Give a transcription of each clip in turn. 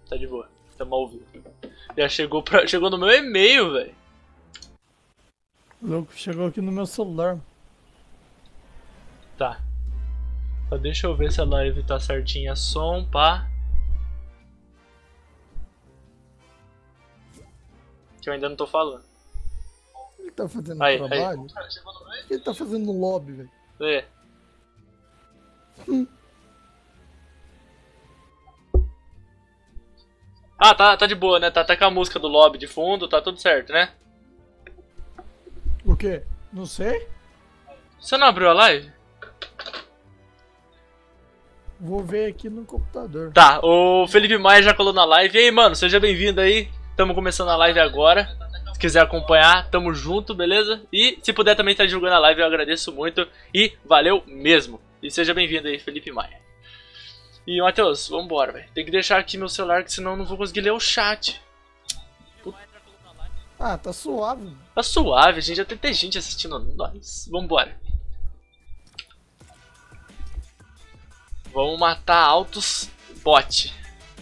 Tá de boa. Tamo ao vivo. Já chegou no meu e-mail, velho. Louco, chegou aqui no meu celular. Tá. Só deixa eu ver se a live tá certinha. Som, pá. Que eu ainda não tô falando. Ele tá fazendo Aí, trabalho? O que ele tá fazendo no lobby, velho? É. Ah, tá de boa, né? Tá até com a música do lobby de fundo, tá tudo certo, né? O quê? Não sei. Você não abriu a live? Vou ver aqui no computador. Tá, o Felipe Maia já colou na live. E aí, mano, seja bem-vindo aí. Tamo começando a live agora. Se quiser acompanhar, tamo junto, beleza? E se puder também estar divulgando a live, eu agradeço muito. E valeu mesmo. E seja bem-vindo aí, Felipe Maia. E, Matheus, vambora, velho. Tem que deixar aqui meu celular, que senão eu não vou conseguir ler o chat. Ah, tá suave. Tá suave, gente. Já tem gente assistindo nós. Vambora. Vamos matar altos bot.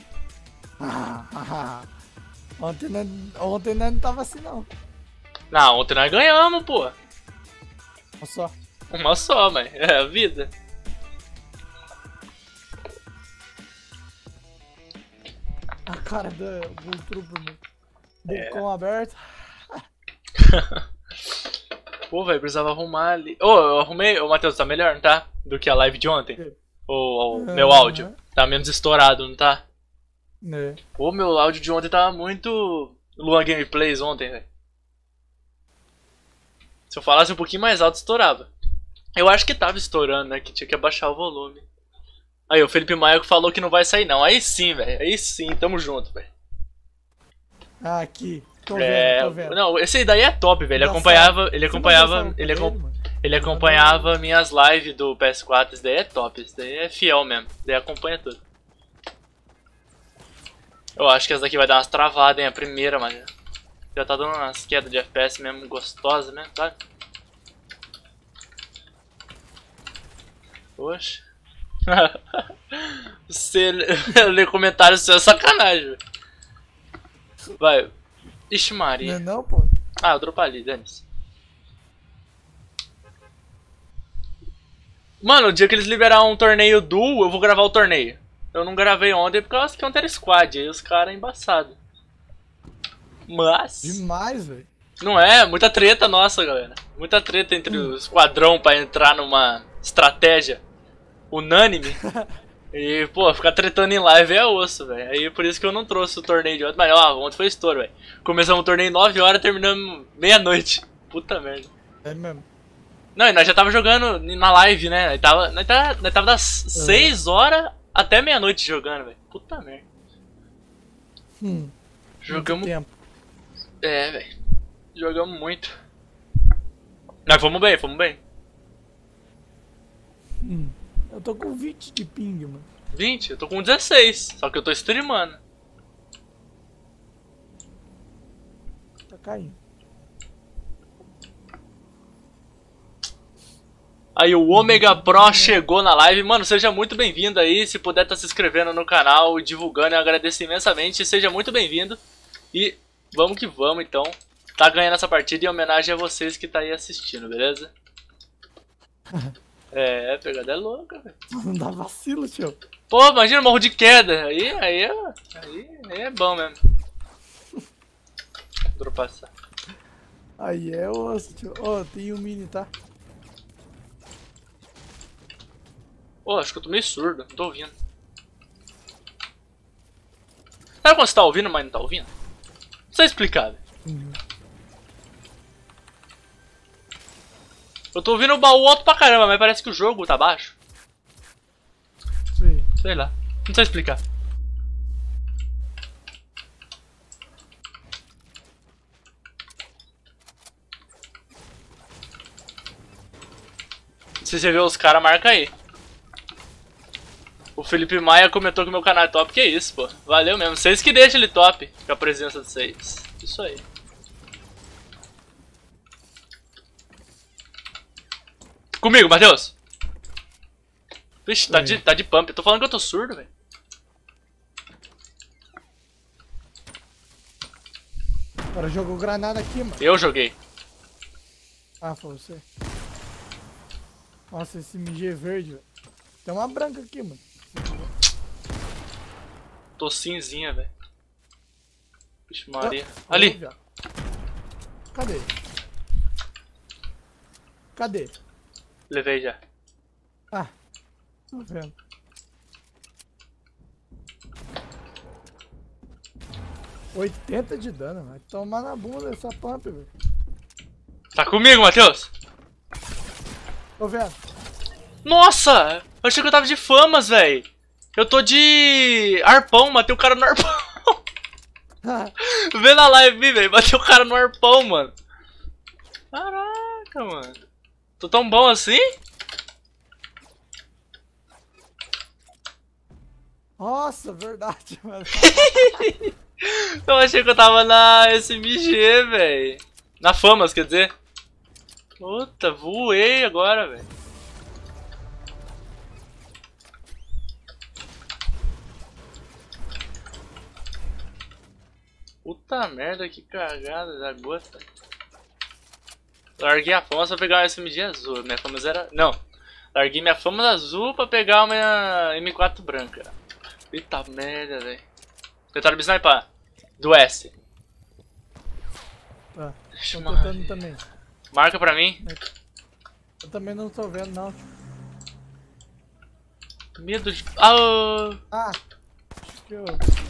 Ontem nós não tava assim, não. Não, ontem nós ganhamos, pô. Olha só. Uma só, mas é a vida. A cara do Trooper, mano. Bocão aberto. Pô, velho, precisava arrumar ali. Ô, eu arrumei. Ô, Matheus, tá melhor, não tá? Do que a live de ontem? O meu áudio. Tá menos estourado, não tá? É. Pô, meu áudio de ontem tava muito Luan Gameplays ontem, velho. Se eu falasse um pouquinho mais alto, estourava. Eu acho que tava estourando, né? Que tinha que abaixar o volume. Aí, o Felipe Maia falou que não vai sair, não. Aí sim, velho. Aí sim, tamo junto, velho. Ah, aqui. Tô vendo, tô vendo. Não, esse daí é top, velho. Ele acompanhava minhas lives do PS4. Esse daí é top, esse daí é fiel mesmo. Esse daí acompanha tudo. Eu acho que essa daqui vai dar umas travadas, hein? A primeira, mas já tá dando umas quedas de FPS mesmo gostosas mesmo, sabe? Poxa. Você ler comentários seu é sacanagem, velho. Vai. Ixi, Maria. Não, pô. Ah, eu dropo ali, dane-se. Mano, o dia que eles liberar um torneio duo, eu vou gravar o torneio. Eu não gravei ontem por causa que ontem era squad, aí os caras embaçados. Mas... Demais, velho. Não é? Muita treta nossa, galera. Muita treta entre o esquadrão pra entrar numa estratégia unânime. E, pô, ficar tretando em live é osso, velho. Aí por isso que eu não trouxe o torneio de ontem. Mas, ó, ontem foi estouro, velho. Começamos o torneio 9 horas, terminamos meia-noite. Puta merda. É mesmo. Não, e nós já tava jogando na live, né? Nós tava das 6 horas até meia-noite jogando, velho. Puta merda. Jogamos... Tempo. É, velho. Jogamos muito. Nós fomos bem, fomos bem. Eu tô com 20 de ping, mano. 20? Eu tô com 16, só que eu tô streamando. Tá caindo. Aí o Omega Pro chegou na live. Mano, seja muito bem-vindo aí. Se puder tá se inscrevendo no canal e divulgando, eu agradeço imensamente. Seja muito bem-vindo. E vamos que vamos, então. Tá ganhando essa partida em homenagem a vocês que tá aí assistindo, beleza? É, a pegada é louca, velho. Não dá vacilo, tio. Pô, imagina, morro de queda. Aí é bom mesmo. Vou passar. Aí é osso, tio. Ó, tem um mini, tá? Pô, acho que eu tô meio surdo, não tô ouvindo. Sabe quando você tá ouvindo, mas não tá ouvindo? Não sei explicar, velho. Eu tô ouvindo o baú alto pra caramba, mas parece que o jogo tá baixo. Sim. Sei lá, não sei explicar. Se você vê os caras, marca aí. O Felipe Maia comentou que o meu canal é top. Que isso, pô. Valeu mesmo. Vocês que deixam ele top com a presença de vocês. Isso aí. Comigo, Matheus. Vixe, tá de pump. Eu tô falando que eu tô surdo, velho. Agora jogou granada aqui, mano. Eu joguei. Ah, foi você. Nossa, esse MG verde, velho. Tem uma branca aqui, mano. Tô cinzinha, velho. Vixe Maria. Ah, Ali. Cadê? Cadê? Levei já. Ah, tô vendo. $80 de dano, vai tomar na bunda essa pump, velho. Tá comigo, Matheus? Tô vendo. Nossa! Eu achei que eu tava de famas, velho. Eu tô de arpão, matei o cara no arpão. Vê na live, velho. Bateu o cara no arpão, mano. Caraca, mano. Tô tão bom assim? Nossa, verdade, mano. Eu achei que eu tava na SMG, velho. Na famas, quer dizer. Puta, voei agora, velho. Puta merda, que cagada da gota. Larguei a fama pra pegar uma SMG azul. Minha fama era... Não. Larguei minha fama azul pra pegar uma M4 branca. Eita merda, velho. Tentaram me sniper. Do S. Tá, tô tentando também. Marca pra mim. Eu também não tô vendo, não. Medo de... Ah! Ah! Acho que eu...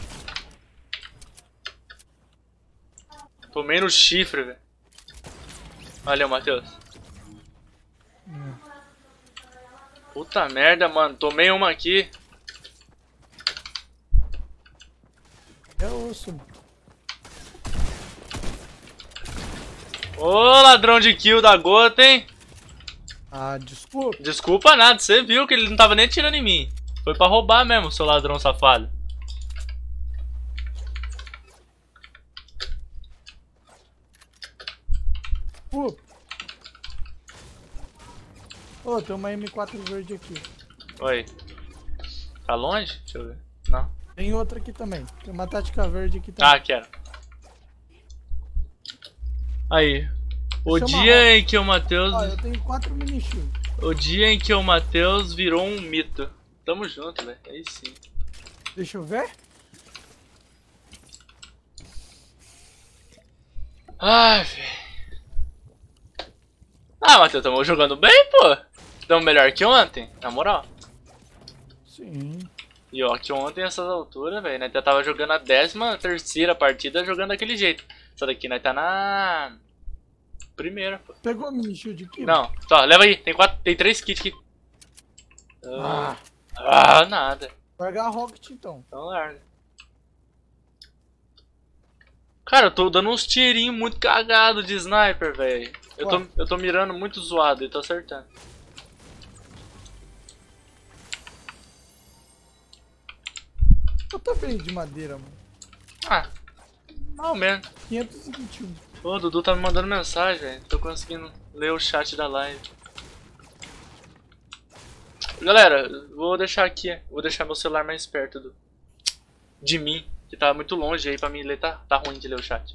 Tomei no chifre, velho. Valeu, Matheus. Puta merda, mano. Tomei uma aqui. É osso. Ô, ladrão de kill da gota, hein? Ah, desculpa. Desculpa nada, você viu que ele não tava nem atirando em mim. Foi pra roubar mesmo, seu ladrão safado. Ô, tem uma M4 verde aqui. Oi. Tá longe? Deixa eu ver. Não. Tem outra aqui também. Tem uma tática verde aqui também. Ah, quero. Aí. O Chama dia em que o Matheus... Ó, eu tenho 4 mini shield. O dia em que o Matheus virou um mito. Tamo junto, velho. Aí sim. Deixa eu ver. Ai, velho. Ah, Matheus, tamo jogando bem, pô. Tamo melhor que ontem, na moral. Sim. E ó, que ontem, essas alturas, velho, nós já tava jogando a 13ª partida jogando daquele jeito. Essa daqui nós tá na... primeira, pô. Pegou a mini shield aqui? Não, só, leva aí, tem 3 kits aqui. Nada. Largar a Rocket então. Então larga. Cara, eu tô dando uns tirinhos muito cagados de sniper, velho. Eu tô mirando muito zoado e tô acertando. Eu tô bem de madeira, mano. Ah, mais ou menos. 521. Ô, o Dudu tá me mandando mensagem, velho. Tô conseguindo ler o chat da live. Galera, vou deixar aqui. Vou deixar meu celular mais perto de mim. Que tá muito longe aí pra mim ler. Tá ruim de ler o chat.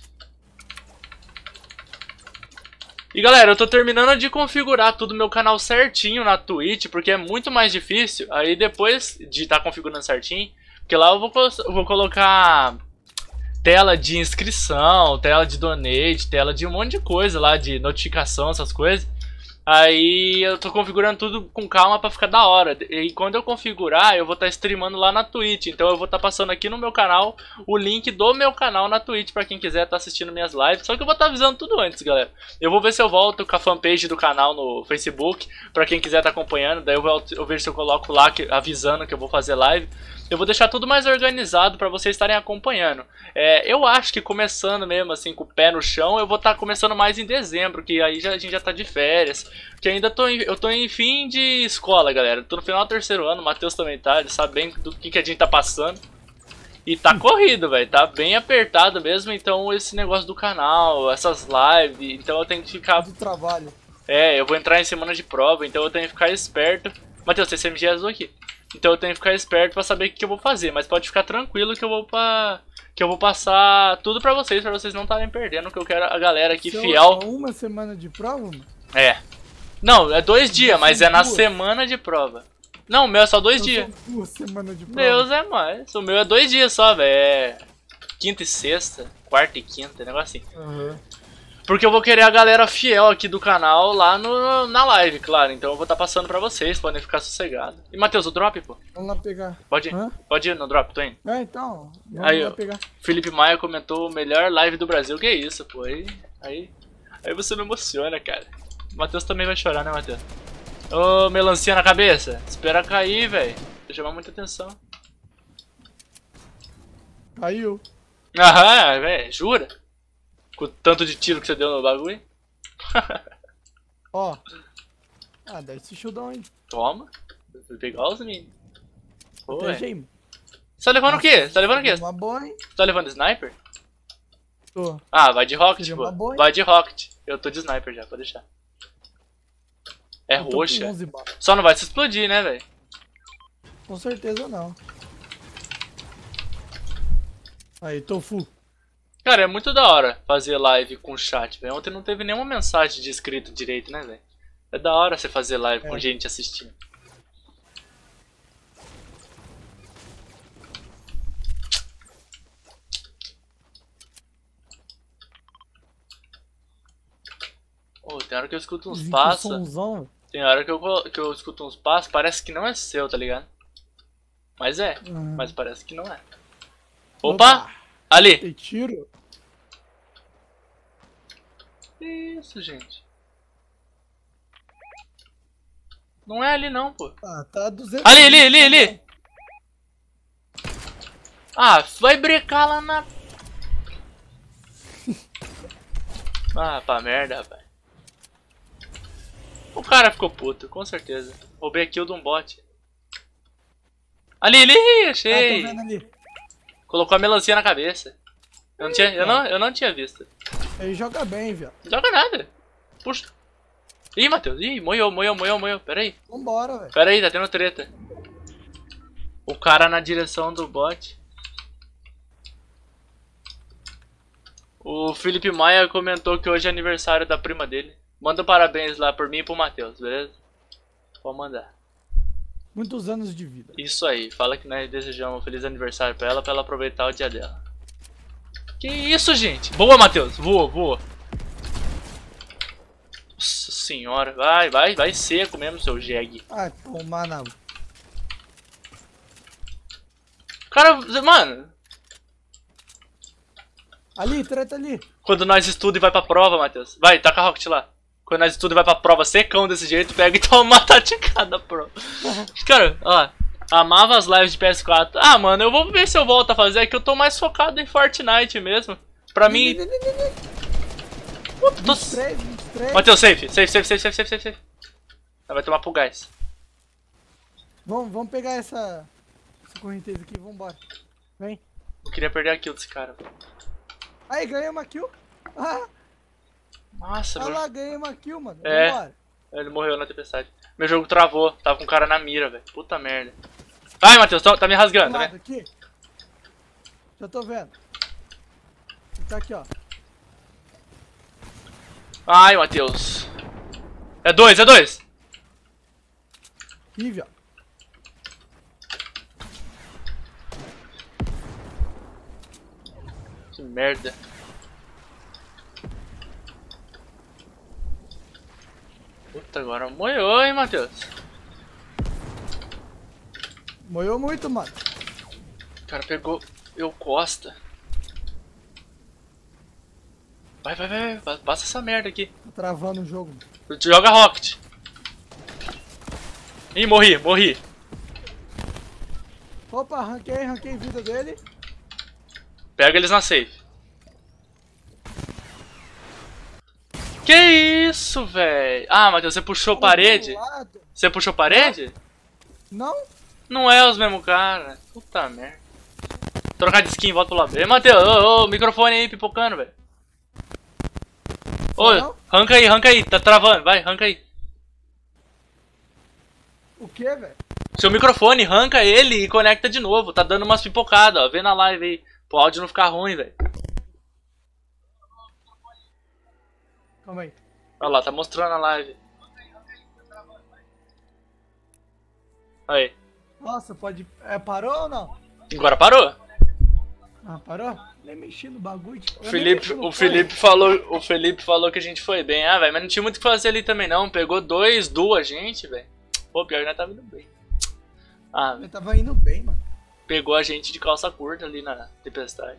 E galera, eu tô terminando de configurar tudo meu canal certinho na Twitch. Porque é muito mais difícil. Aí depois de estar configurando certinho. Porque lá eu vou colocar... tela de inscrição, tela de donate, tela de um monte de coisa lá, de notificação, essas coisas. Aí eu tô configurando tudo com calma pra ficar da hora. E quando eu configurar, eu vou estar streamando lá na Twitch. Então eu vou estar passando aqui no meu canal o link do meu canal na Twitch pra quem quiser estar assistindo minhas lives. Só que eu vou estar avisando tudo antes, galera. Eu vou ver se eu volto com a fanpage do canal no Facebook, pra quem quiser estar acompanhando. Daí eu vejo se eu coloco lá avisando que eu vou fazer live. Eu vou deixar tudo mais organizado pra vocês estarem acompanhando. Eu acho que começando mesmo assim com o pé no chão, eu vou estar começando mais em dezembro, que aí a gente já tá de férias. Que ainda eu tô em fim de escola, galera. Tô no final do 3º ano, o Matheus também tá, ele sabe bem do que a gente tá passando. E tá corrido, velho, tá bem apertado mesmo, então esse negócio do canal, essas lives, então eu tenho que ficar... Do trabalho. eu vou entrar em semana de prova, então eu tenho que ficar esperto. Matheus, tem CMG azul aqui. Então eu tenho que ficar esperto pra saber o que eu vou fazer, mas pode ficar tranquilo que eu que eu vou passar tudo pra vocês não estarem perdendo, que eu quero a galera aqui São fiel. uma semana de prova, mano? É. Não, é 2 dias, mas é na duas. semana de prova. Não, o meu é só 2 dias. São 2 semanas de prova. Deus é mais. O meu é 2 dias só, velho. É quinta e sexta, quarta e quinta, negócio assim. Aham. Porque eu vou querer a galera fiel aqui do canal lá na live, claro. Então eu vou estar passando pra vocês, podem ficar sossegados. E Matheus, o drop, pô? Vamos lá pegar. Pode ir, Hã? pode ir no drop, tô indo. É, então. Vamos Aí, lá ó. pegar. Felipe Maia comentou melhor live do Brasil. Que isso, pô? Aí você me emociona, cara. O Matheus também vai chorar, né, Matheus? Ô, melancia na cabeça. Espera cair, velho. Vai chamar muita atenção. Caiu. Aham, velho, jura? Com o tanto de tiro que você deu no bagulho. Ó. Ah, dá esse chudão aí. Toma. Vou pegar os meninos. Pô, Protege velho. aí, mano. Você tá levando o quê? Você tá levando o quê? Uma boa, hein? Você tá levando sniper? Tô. Ah, vai de rocket, Seria pô. uma boa, hein? Vai de rocket. Eu tô de sniper já, pode deixar. É Eu tô com roxa. 11 balas. Só não vai se explodir, né, velho? Com certeza não. Aí, tô full. Cara, é muito da hora fazer live com chat, velho. Ontem não teve nenhuma mensagem de inscrito direito, né, velho? É da hora você fazer live com gente assistindo. Oh, tem hora que eu escuto uns passos. Somzão. Tem hora que eu escuto uns passos, parece que não é seu, tá ligado? Mas é, mas parece que não é. Opa! Ali! Tem tiro? Que isso, gente? Não é ali não, pô. Ah, tá 200. Ali! Ah, vai brecar lá na... Ah, pra merda, rapaz. O cara ficou puto, com certeza. Roubei a kill de um bot. Ali, achei! Ah, tô vendo ali. Colocou a melancia na cabeça. Eu não tinha visto. Ele joga bem, viado. Joga nada. Puxa. Ih, Matheus. Ih, moiou. Pera aí. Vambora, velho. Pera aí, tá tendo treta. O cara na direção do bot. O Felipe Maia comentou que hoje é aniversário da prima dele. Manda parabéns lá por mim e pro Matheus, beleza? Pode mandar. Muitos anos de vida. Isso aí, fala que nós desejamos um feliz aniversário pra ela aproveitar o dia dela. Que isso, gente? Boa, Matheus. Voa. Nossa senhora, vai seco mesmo, seu jegue. Ah, tomar na... Cara, mano, Ali, treta ali. quando nós estuda e vai pra prova, Matheus. Vai, taca a rocket lá. Quando nós estuda e vai pra prova secão desse jeito, pega e toma uma taticada, prova. Cara, ó, amava as lives de PS4. Ah, mano, eu vou ver se eu volto a fazer, é que eu tô mais focado em Fortnite mesmo. Pra mim... Puta, tô... 23. Matheus, safe. Vai tomar pro gás. Vamos pegar essa correnteza aqui, vambora. Vem. Não queria perder a kill desse cara. Aí, ganhei uma kill. Ah, Nossa, olha meu... lá, ganhei uma kill, mano. É. Vambora. Ele morreu na tempestade. Meu jogo travou, tava com o cara na mira, velho. Puta merda. Ai, Matheus, tá me rasgando, Do né? lado aqui. Já tô vendo. Tá aqui, ó. Ai, Matheus. É dois. Ih, ó. Que merda. Puta, agora moiou, hein, Matheus. Moiou muito, mano. O cara pegou eu costa. Vai. Passa essa merda aqui. Tá travando o jogo. Joga rocket. Ih, morri. Opa, arranquei vida dele. Pega eles na safe. Que isso, velho? Ah, Matheus, você puxou parede? Você puxou parede? Não? Não é os mesmos cara. Puta merda. Trocar de skin, volta pro lado. Ei, Matheus, ô, microfone aí pipocando, velho. Ô, arranca aí, tá travando, vai, arranca aí. O que, velho? Seu microfone, arranca ele e conecta de novo. Tá dando umas pipocadas, ó. Vê na live aí. Pro áudio não ficar ruim, velho. Calma aí. Olha lá, tá mostrando a live. Aí. Nossa, pode... parou ou não? Agora parou. Ah, parou? Nem mexi no bagulho. Tipo, O Felipe falou que a gente foi bem. Ah, velho, mas não tinha muito o que fazer ali também não. Pegou duas gente, velho. Pô, pior que nós tava indo bem. Ah, Eu tava indo bem, mano. pegou a gente de calça curta ali na tempestade.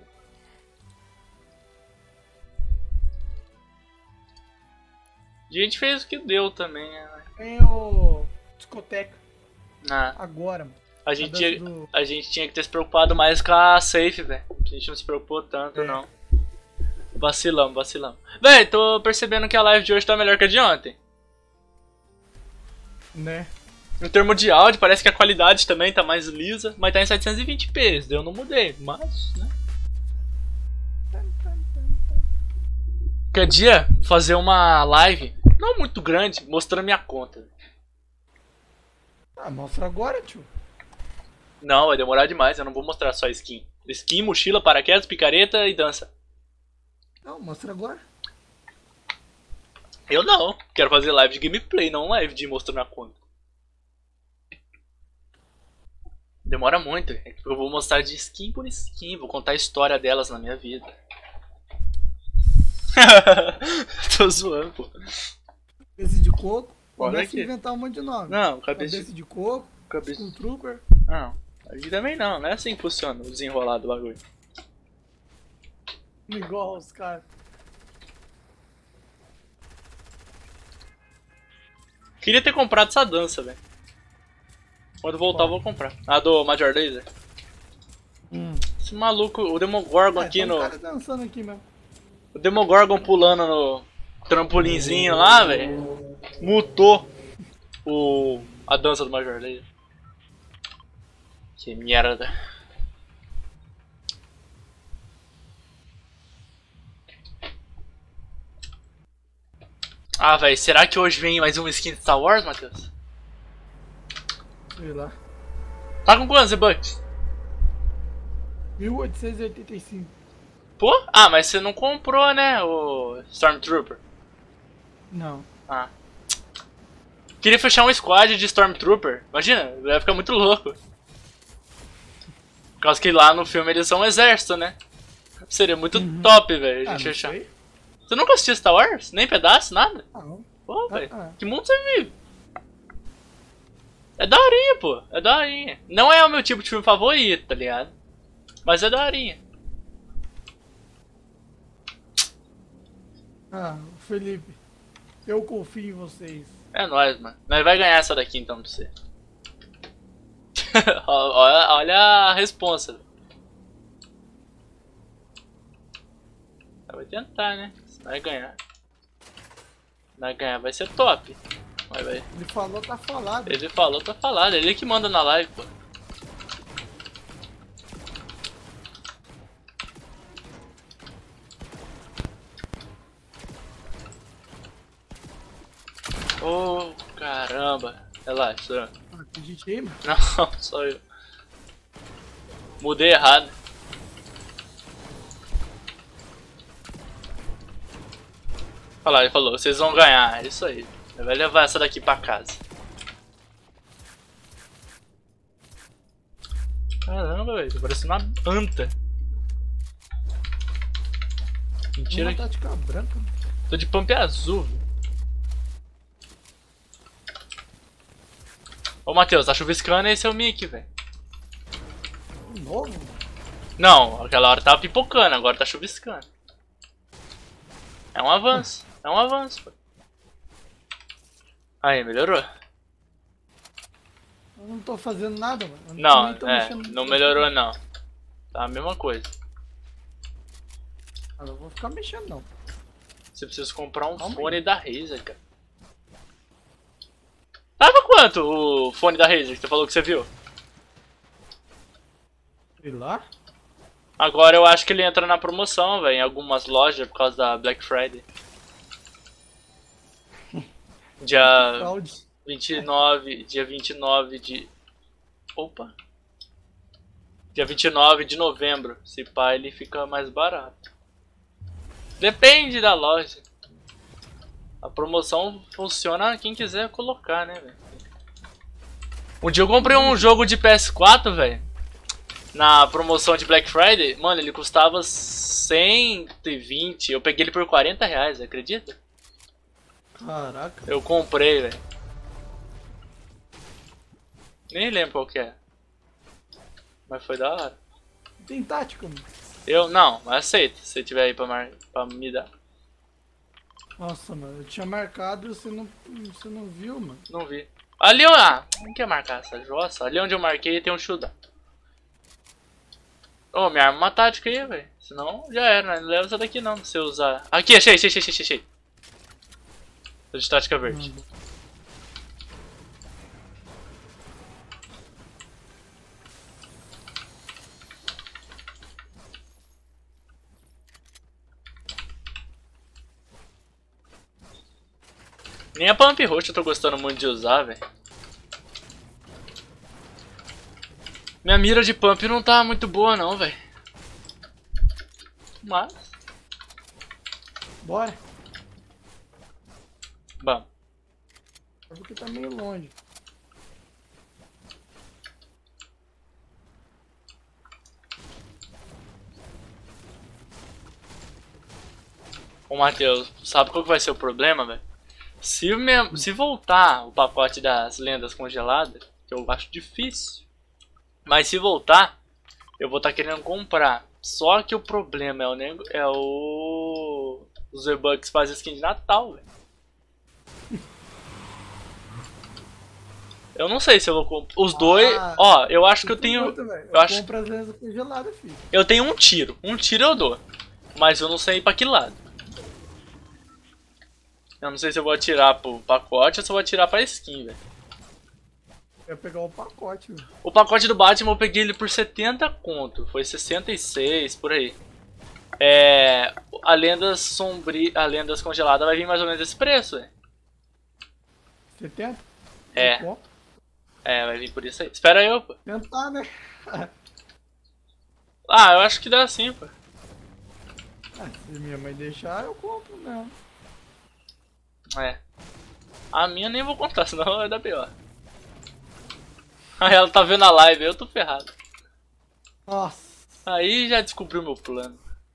A gente fez o que deu também, né? Tem o... discoteca. Ah, Agora, mano. a gente dança tinha, do- a gente tinha que ter se preocupado mais com a safe, velho. A gente não se preocupou tanto, não. Vacilamos. Véi, tô percebendo que a live de hoje tá melhor que a de ontem. Né? Em termos de áudio, parece que a qualidade também tá mais lisa, mas tá em 720p, eu não mudei, mas, né? Quer dia fazer uma live, não muito grande, mostrando minha conta. Ah, mostra agora, tio. Não, vai demorar demais, eu não vou mostrar só skin. Skin, mochila, paraquedas, picareta e dança. Não, mostra agora. Eu não, quero fazer live de gameplay, não live de mostrando a conta. Demora muito, eu vou mostrar de skin por skin, vou contar a história delas na minha vida. Tô zoando, pô. Cabeça de coco. Olha Começa aqui. a inventar um monte de nome. Não, Cabeça de coco. cabeça. Skull Trooper. Não, aqui também não é assim que funciona o desenrolar do bagulho. Igual os caras. Queria ter comprado essa dança, velho. Quando voltar eu vou comprar. A do Major Lazer. Esse maluco, o Demogorgon aqui tem um no. cara dançando aqui mesmo. O Demogorgon pulando no trampolinzinho lá, velho. Mutou a dança do Major Lazer. Que merda. Ah, velho, será que hoje vem mais uma skin de Star Wars, Matheus? Sei lá. Tá com quantos bucks? 1885. Pô? Ah, mas você não comprou, né, o Stormtrooper? Não. Ah. Queria fechar um squad de Stormtrooper. Imagina, vai ficar muito louco. Por causa que lá no filme eles são um exército, né? Seria muito top, velho, a gente não fechar. sei. Você nunca assistiu Star Wars? Nem pedaço, nada? Não. Pô, velho, ah. que mundo você vive? É daorinha, pô, é daorinha. Não é o meu tipo de filme favorito, tá ligado? Mas é daorinha. Ah, Felipe. Eu confio em vocês. É nóis, mano. Nós vai ganhar essa daqui então pra você. olha a responsa. Vai tentar, né? Se nós ganhar. Se nós ganhar vai ser top. Mas vai. Ele falou, tá falado. Ele falou, tá falado. Ele que manda na live, pô. Oh, caramba. Relaxa. Ah, tem gente aí, mano. Não, só eu. Mudei errado. Olha lá, ele falou, vocês vão ganhar. É isso aí. Ele vai levar essa daqui pra casa. Caramba, velho. Tô parecendo uma anta. Mentira Uma que... tática branca. Tô de pump azul. Ô, Matheus, tá chuviscando esse é o Mickey, velho. Novo, mano. Não, aquela hora tava pipocando, agora tá chuviscando. É um avanço, pô. Aí, melhorou? Eu não tô fazendo nada, mano. Eu Não, nem tô é, mexendo no não telefone. melhorou não. Tá a mesma coisa. Ah, não vou ficar mexendo, não. Você precisa comprar um Calma fone da Razer, cara. Tava quanto o fone da Razer que você falou que você viu? Sei lá. Agora eu acho que ele entra na promoção, velho, em algumas lojas por causa da Black Friday. Dia Fraude. 29 de... Opa. Dia 29 de novembro. Se pá, ele fica mais barato. Depende da loja. A promoção funciona quem quiser colocar, né, velho? Um dia eu comprei um jogo de PS4, velho. Na promoção de Black Friday. Mano, ele custava 120. Eu peguei ele por 40 reais, acredita? Caraca. Eu comprei, velho. Nem lembro qual que é. Mas foi da hora. Tem tática, mano. Eu, não, mas aceito. Se você tiver aí pra me dar. Nossa, mano, eu tinha marcado e você não viu, mano. Não vi. Ali, ó. Não quer marcar essa jossa? Ali onde eu marquei tem um shoodown. Ô, me arma uma tática aí, velho. Senão já era, né? Não leva essa daqui não, se eu usar. Aqui, achei. Tô de tática verde. Nem a Pump Roach eu tô gostando muito de usar, velho. Minha mira de pump não tá muito boa não, velho. Mas... Bora. Vamos. Porque tá meio longe. Ô Matheus, sabe qual que vai ser o problema, velho? Se voltar o pacote das lendas congeladas, que eu acho difícil. Mas se voltar, eu vou estar querendo comprar. Só que o problema é os V-Bucks fazem skin de Natal, velho. Eu não sei se eu vou comprar. Os dois. Ó, eu acho que eu tenho. Eu compro as lendas congeladas, filho. Eu tenho um tiro. Um tiro eu dou. Mas eu não sei pra que lado. Eu não sei se eu vou atirar pro pacote ou se eu vou atirar pra skin, velho. Eu ia pegar o pacote, velho. O pacote do Batman eu peguei ele por 70 conto. Foi 66, por aí. A Lendas a Lendas Congelada vai vir mais ou menos esse preço, velho. 70? Vai vir por isso aí. Espera eu, pô. Tentar, né? Ah, eu acho que dá sim, pô. Se minha mãe deixar, eu compro mesmo. A minha nem vou contar, senão vai dar pior. Aí ela tá vendo a live, eu tô ferrado. Nossa. Aí já descobriu meu plano.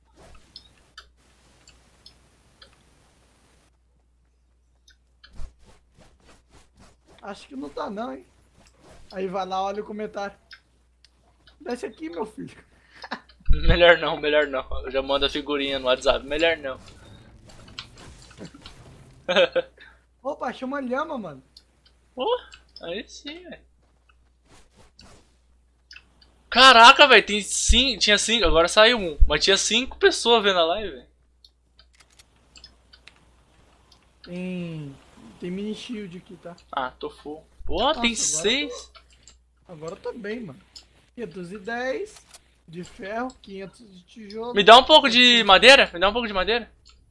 Acho que não tá não, hein? Aí vai lá, olha o comentário. Desce aqui, meu filho. Melhor não, melhor não. Eu já mando a figurinha no WhatsApp. Melhor não. Opa, chama lhama, mano. Aí sim, velho. Caraca, velho, tinha 5, agora saiu um. Mas tinha 5 pessoas vendo a live, velho. Tem mini shield aqui, tá? Ah, tô full. Pô, tem 6. Agora eu tô bem, mano. 510 de ferro, 500 de tijolo. Me dá um pouco de madeira? Me dá um pouco de madeira?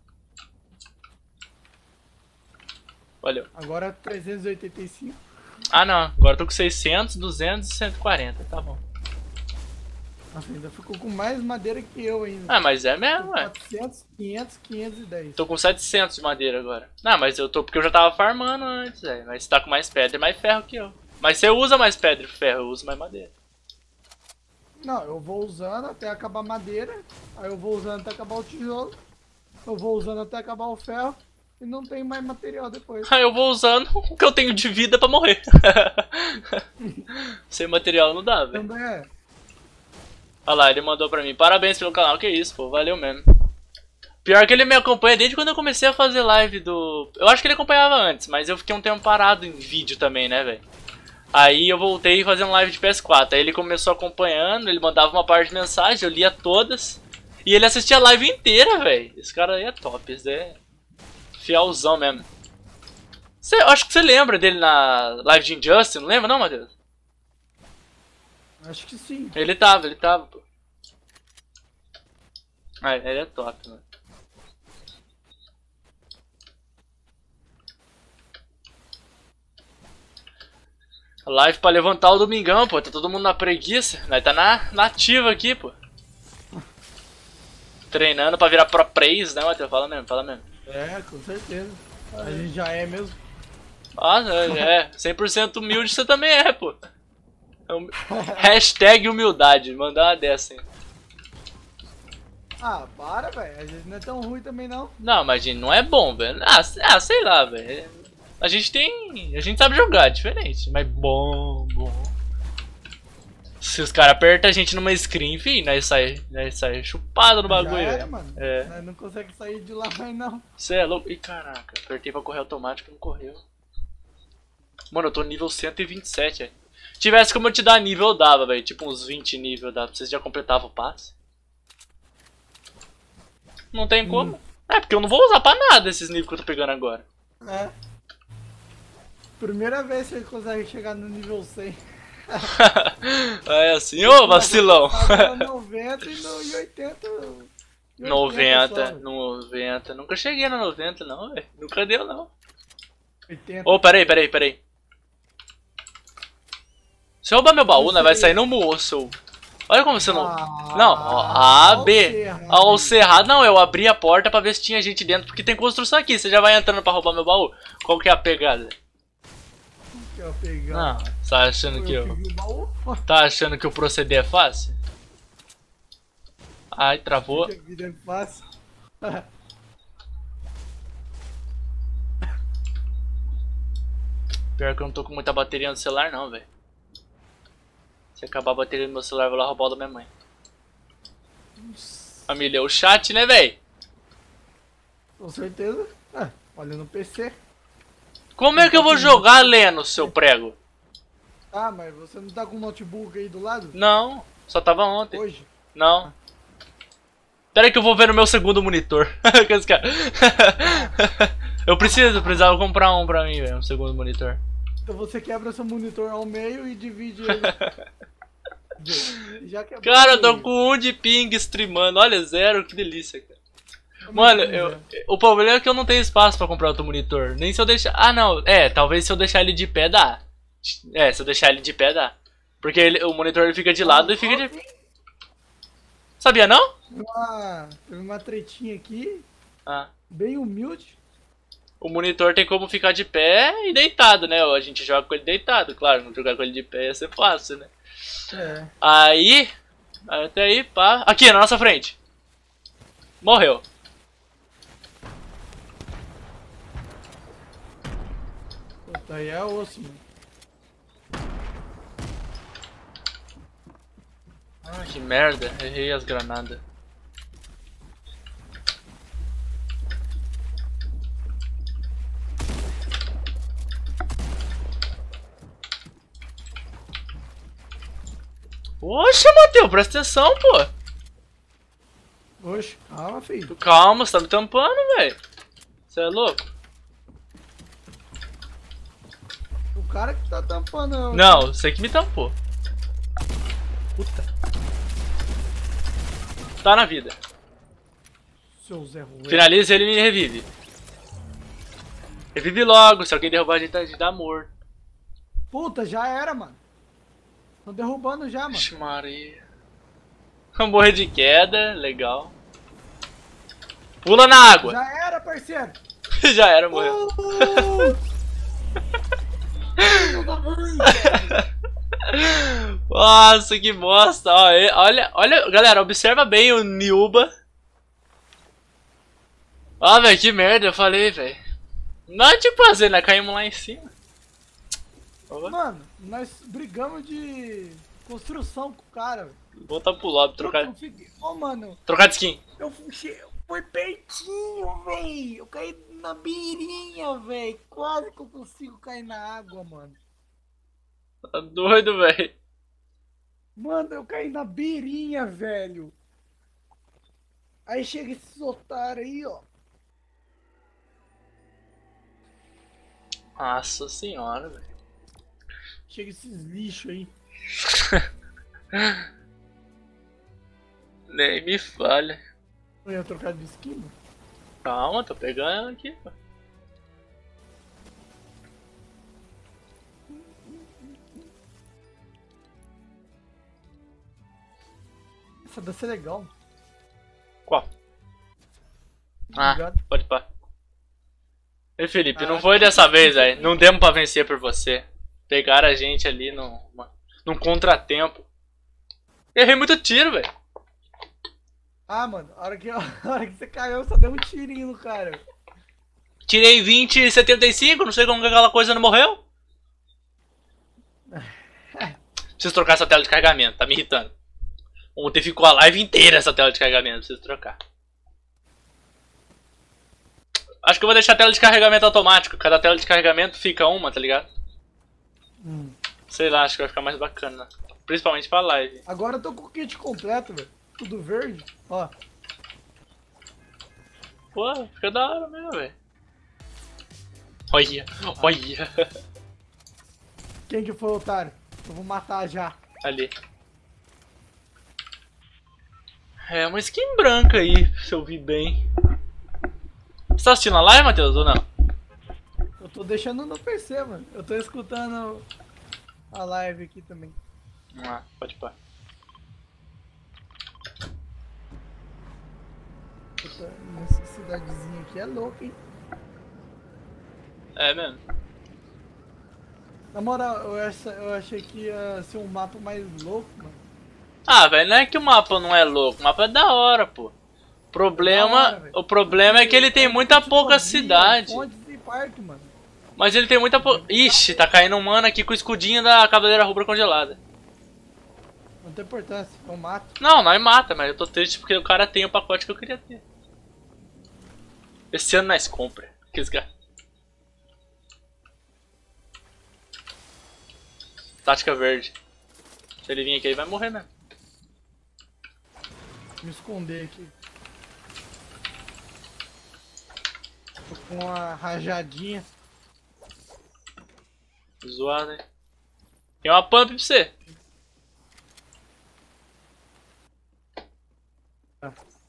Valeu. Agora 385. Ah, não. Agora eu tô com 600, 200 e 140. Tá bom. Nossa, ainda ficou com mais madeira que eu ainda. Ah, mas é mesmo, ué. 400, 500, 510. Tô com 700 de madeira agora. Não, mas eu tô porque eu já tava farmando antes, velho. Mas você tá com mais pedra e mais ferro que eu. Mas você usa mais pedra e ferro, eu uso mais madeira. Não, eu vou usando até acabar a madeira. Aí eu vou usando até acabar o tijolo. Eu vou usando até acabar o ferro. E não tem mais material depois. Aí eu vou usando o que eu tenho de vida pra morrer. Sem material não dá, velho. Também é. Olha lá, ele mandou pra mim. Parabéns pelo canal. Que isso, pô. Valeu mesmo. Pior que ele me acompanha desde quando eu comecei a fazer live do... Eu acho que ele acompanhava antes, mas eu fiquei um tempo parado em vídeo também, né, velho? Aí eu voltei fazendo live de PS4. Aí ele começou acompanhando, ele mandava uma parte de mensagem, eu lia todas. E ele assistia a live inteira, velho. Esse cara aí é top, esse é fielzão mesmo. Eu acho que você lembra dele na live de Injustice, não lembra não, Matheus? Acho que sim. Ele tava, pô. Ah, ele é top, mano. Live pra levantar o domingão, pô. Tá todo mundo na preguiça. Nós tá na ativa aqui, pô. Treinando pra virar pro praise, né, Matheus? Fala mesmo, fala mesmo. É, com certeza. A gente já é mesmo. Ah, é. 100% humilde você também é, pô. Hashtag humildade. Mandar uma dessa, hein. Ah, para, velho. A gente não é tão ruim também, não. Não, mas a gente não é bom, velho. Ah, sei lá, velho. A gente sabe jogar, diferente. Mas bom. Se os caras apertam a gente numa screen, enfim, nós sai chupado no bagulho. Já era, véio. mano. É. Nós não consegue sair de lá mais, não. Cê é louco. Ih, caraca. Apertei pra correr automático e não correu. Mano, eu tô nível 127, velho. Tivesse como eu te dar nível, eu dava, velho. Tipo uns 20 nível, dava. Vocês já completavam o passe? Não tem como. É, porque eu não vou usar pra nada esses níveis que eu tô pegando agora. É. Primeira vez que você consegue chegar no nível 100. É assim, ô vacilão. No 90 e no 80. 90. Nunca cheguei no 90 não, velho. Nunca deu não. 80. Ô, peraí. Se eu roubar meu baú, né, vai sair no moço. Olha como você não... Não, ó, A, B. Ao cerrado. Não, eu abri a porta pra ver se tinha gente dentro, porque tem construção aqui. Você já vai entrando pra roubar meu baú? Qual que é a pegada? Eu pegar. Não, tá achando que eu... Tá achando que o proceder é fácil? Ai, travou. Vida é fácil. Pior que eu não tô com muita bateria no celular não, velho. Se acabar a bateria do meu celular, eu vou lá roubar o da minha mãe. Família, o chat, né, velho? Com certeza. Olha no PC. Como é que eu vou jogar lendo, seu prego? Ah, mas você não tá com o notebook aí do lado? Não, só tava ontem. Hoje? Não. Pera aí que eu vou ver no meu segundo monitor. Eu precisava comprar um pra mim, velho, um segundo monitor. Então você quebra seu monitor ao meio e divide ele. Já Cara, eu tô com 1 de ping streamando, olha, 0, que delícia, cara. Mano, o problema é que eu não tenho espaço pra comprar outro monitor. Nem se eu deixar... Ah, não, talvez se eu deixar ele de pé dá. Se eu deixar ele de pé dá. Porque o monitor ele fica de lado e fica de... Sabia não? Teve uma tretinha aqui, Ah. bem humilde. O monitor tem como ficar de pé e deitado, né? A gente joga com ele deitado, claro. Não jogar com ele de pé ia ser fácil, né? É. Aí... Até aí, pá... Aqui, na nossa frente. Morreu. Puta, aí é osso, mano. Ai, que merda. Errei as granadas. Poxa, Matheus, presta atenção, pô. Oxe, calma, filho. Calma, você tá me tampando, velho. Você é louco? O cara que tá tampando. Não, você que me tampou. Puta. Tá na vida. Seu Zé Ruela. Finaliza ele e me revive. Revive logo, se alguém derrubar a gente dá morto. Puta, já era, mano. Tô derrubando já, mano. Vixe Maria. Vou morrer de queda, legal. Pula na água. Já era, parceiro. Já era, morreu. Nossa, que bosta. Olha, galera, observa bem o Niuba. Ah, velho, que merda, eu falei, velho. Não é tipo fazer, né? Caímos lá em cima. Mano, nós brigamos de construção com o cara, velho. Voltar pro lobby, trocar. Mano. Trocar de skin. Foi pertinho, velho. Eu caí na beirinha, velho. Quase que eu consigo cair na água, mano. Tá doido, velho. Mano, eu caí na beirinha, velho. Aí chega esses otários aí, ó. Nossa senhora, velho. Chega esses lixos aí. Nem me falha. Eu ia trocar de skin, mano. Calma, tô pegando aqui, pô. Essa dança é legal. Qual? Ah, Obrigado. pode pá. Ei, Felipe, não Ah, foi dessa vez, velho. Não demos pra vencer por você. Pegaram a gente ali num contratempo. Errei muito tiro, velho. Ah, mano, a hora que você caiu, eu só dei um tirinho no cara. Tirei 20 e 75, não sei como que aquela coisa não morreu. Preciso trocar essa tela de carregamento, tá me irritando. Ontem ficou a live inteira essa tela de carregamento, preciso trocar. Acho que eu vou deixar a tela de carregamento automático. Cada tela de carregamento fica uma, tá ligado? Sei lá, acho que vai ficar mais bacana. Principalmente pra live. Agora eu tô com o kit completo, velho. Tudo verde. Ó. Pô, fica da hora mesmo, velho. Olha, olha. Quem que foi o otário? Eu vou matar já. Ali. É uma skin branca aí, se eu vi bem. Você tá assistindo a live, Matheus, ou não? Eu tô deixando no PC, mano. Eu tô escutando a live aqui também. Ah, pode pá. Puta, essa cidadezinha aqui é louca, hein? É mesmo. Na moral, eu achei que ia ser um mapa mais louco, mano. Ah, velho, não é que o mapa não é louco, o mapa é da hora, pô. O problema é que ele tem muita pouca cidade. Pontes e parque, mano. Mas ele tem muita pouca... Ixi, tá caindo um mano aqui com o escudinho da Cavaleira Rubra congelada. Não tem importância, eu mato. Não, nós mata, mas eu tô triste porque o cara tem o pacote que eu queria ter. Esse ano nós compra. Aqueles caras. Tática verde. Se ele vir aqui, ele vai morrer mesmo. Me esconder aqui. Tô com uma rajadinha. Zoado, hein? Tem uma pump pra você. Ah.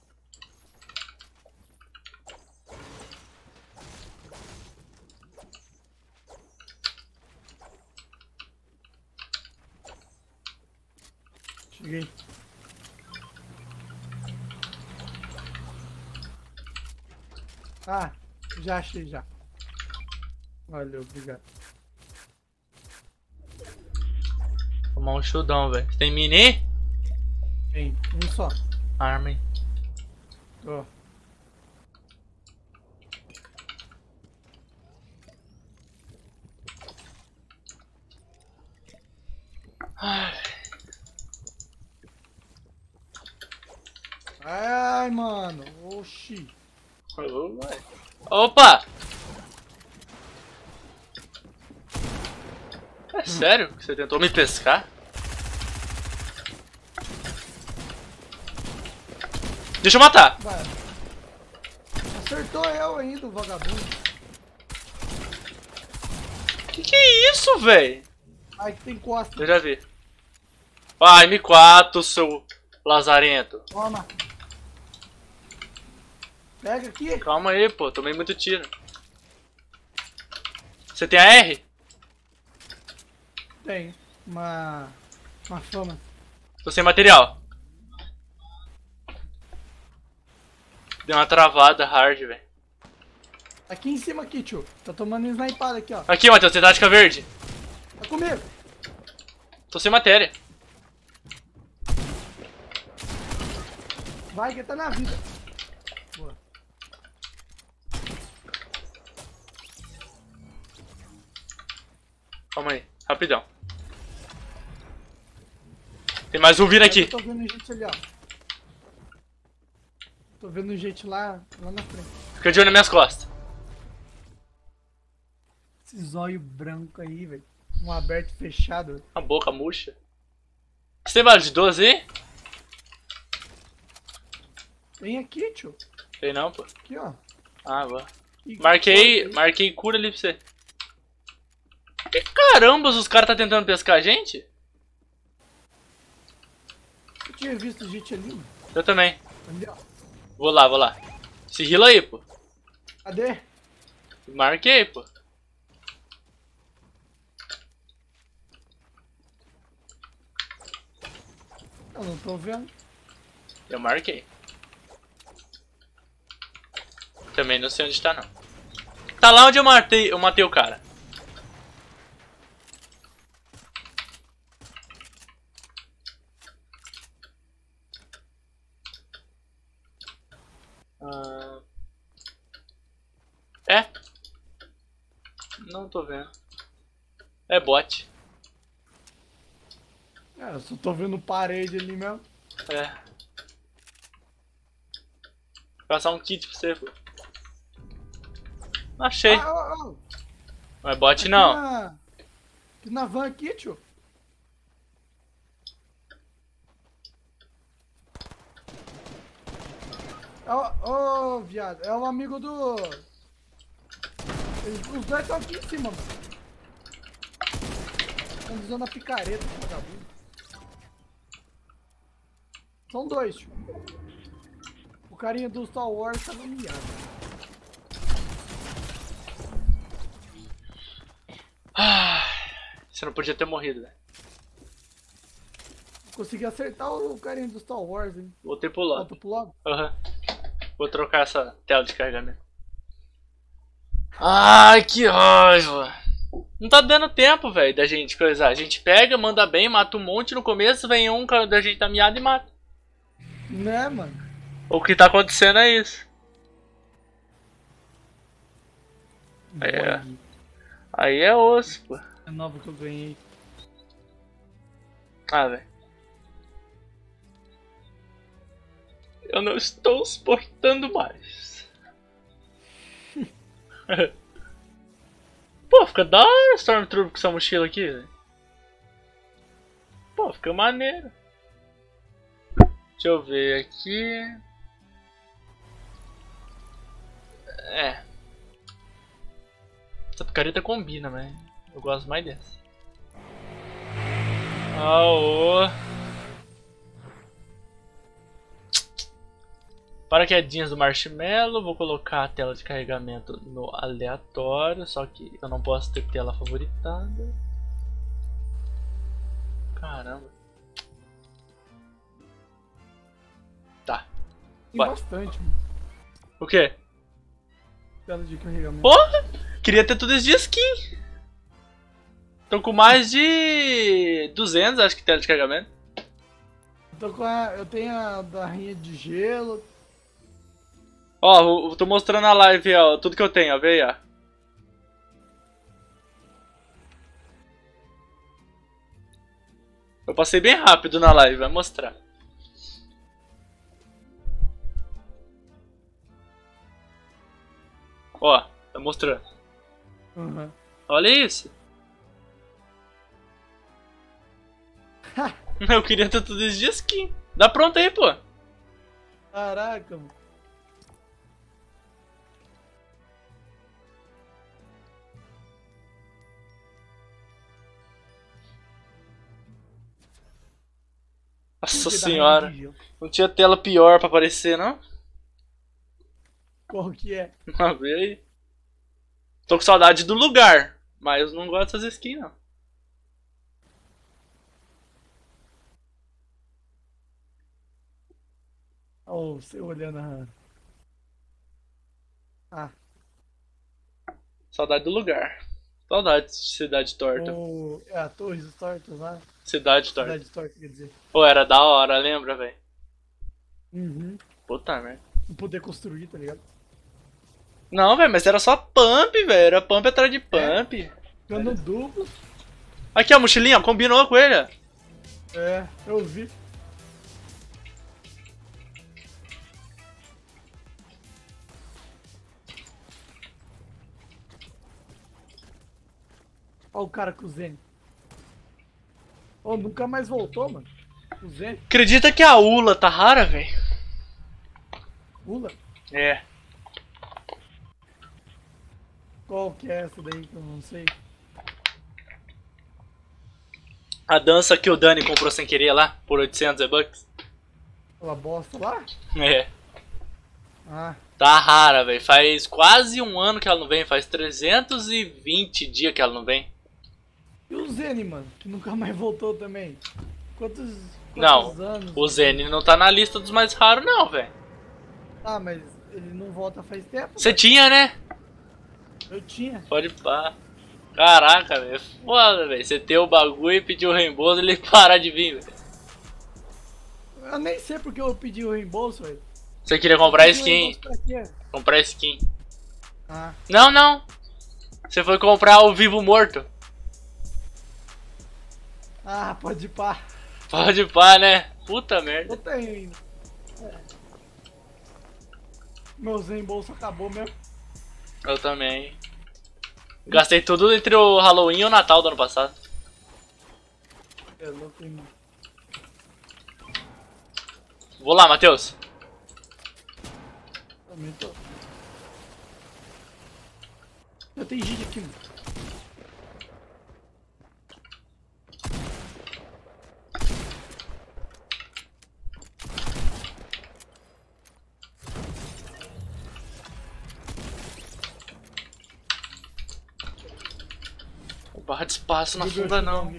Cheguei. Ah, já achei já. Valeu, obrigado. Tomar um chudão, velho. Você tem mini? Tem, um só. Arma, hein? Ó. Ai, mano. Oxi. Opa! É sério que você tentou me pescar? Deixa eu matar! Vai. Acertou eu ainda, o vagabundo. Que é isso, véi? Ai, que tem costa. Eu já vi. Vai, M4, seu lazarento. Toma. Pega aqui. Calma aí, pô. Tomei muito tiro. Você tem a R? Tem. Uma fama. Tô sem material. Deu uma travada hard, velho. Aqui em cima aqui, tio. Tá tomando snipada aqui, ó. Aqui, Matheus, tem tática verde. Tá comigo. Tô sem matéria. Vai que tá na vida. Boa. Calma aí, rapidão. Tem mais um vindo aqui. Eu tô vendo gente ali, ó. Tô vendo gente lá na frente. Fica de olho nas minhas costas. Esse zóio branco aí, velho. Um aberto e fechado. Véio. A boca murcha. Você tem bala de 12 aí? Vem aqui, tio. Tem não, pô. Aqui, ó. Ah, vou. Ih, Marquei cura ali pra você. Que carambas os caras tá tentando pescar a gente? Eu tinha visto gente ali, mano. Eu também. Ali, ó. Vou lá. Se rila aí, pô. Cadê? Marquei, pô. Eu não tô vendo. Eu marquei. Também não sei onde tá, não. Tá lá onde eu matei o cara. É? Não tô vendo. É bot. É, eu só tô vendo parede ali mesmo. É. Vou passar um kit pra você, pô. Achei. Não é bot, não. Aqui na van aqui, tio. Ô, viado. É o amigo do... Os dois estão aqui em cima, mano. Estão usando a picareta, vagabundo. São dois, tio. O carinha do Star Wars tá nomeado. Você não podia ter morrido, velho. Consegui acertar o carinha do Star Wars, hein? Voltei pro lado. Volta pro lado? Aham. Vou trocar essa tela de carregamento. Ai, que raiva. Não tá dando tempo, velho, da gente coisar. A gente pega, manda bem, mata um monte no começo, vem um da gente tá miado e mata. Né, mano? O que tá acontecendo é isso. Aí é osso, pô. É nova que eu ganhei. Ah, velho. Eu não estou suportando mais. Pô, fica da hora Stormtrooper com essa mochila aqui, velho. Pô, fica maneiro. Deixa eu ver aqui. É. Essa picareta combina, mas eu gosto mais dessa. Aô. Paraquedinhas do Marshmallow. Vou colocar a tela de carregamento no aleatório. Só que eu não posso ter tela favoritada. Caramba. Tá. Tem Vai. bastante, mano. O que? Tela de carregamento. Porra! Queria ter tudo isso de skin. Tô com mais de 200, acho que, tela de carregamento. Eu tenho a barrinha de gelo. Ó, eu tô mostrando na live, ó, tudo que eu tenho, ó, vê aí, ó. Eu passei bem rápido na live, vai mostrar. Ó, tá mostrando. Uhum. Olha isso. Eu queria ter tudo isso de skin. Dá pronto aí, pô. Caraca, mano. Nossa senhora. Não tinha tela pior pra aparecer, não? Qual que é? Ah, vê aí. Tô com saudade do lugar, mas eu não gosto dessas skins, não. Ó, você olhando a... Ah. Saudade do lugar. Saudade de Cidade Torta. É a Torres dos Tortos lá. Cidade Torta. Cidade Torta, quer dizer. Pô, era da hora, lembra, velho? Uhum. Puta merda. Não poder construir, tá ligado? Não, velho, mas era só pump, velho. Era pump atrás de pump. Cano duplo. Aqui, a mochilinha, combinou com ele, ó. É, eu vi. Ó o cara com o Zen. Oh, nunca mais voltou, mano. O Zen. Acredita que a Ula tá rara, velho? Ula? É. Qual que é essa daí que eu não sei? A dança que o Dani comprou sem querer lá, por 800 V-Bucks. Aquela bosta lá? É. Ah. Tá rara, velho. Faz quase um ano que ela não vem. Faz 320 dias que ela não vem. E o Zen, mano? Que nunca mais voltou também. Não, quantos anos. o Zen não tá na lista dos mais raros não, velho. Ah, mas ele não volta faz tempo. Você tinha, né? Eu tinha. Pode pá. Caraca, velho. Foda, velho. Você ter o bagulho e pedir o reembolso e ele parar de vir, velho. Eu nem sei porque eu pedi o reembolso, velho. Você queria comprar skin. Pra quê? Comprar skin. Ah. Não, não. Você foi comprar o vivo morto. Ah, pode ir pá. Pode pá, né? Puta merda. Eu tenho ainda. É. Meu reembolso acabou mesmo. Eu também. Gastei tudo entre o Halloween e o Natal do ano passado. Eu não tenho. Vou lá, Matheus. Também tô. Eu tenho gente aqui, mano. Barra de espaço na funda Chutão não. aqui.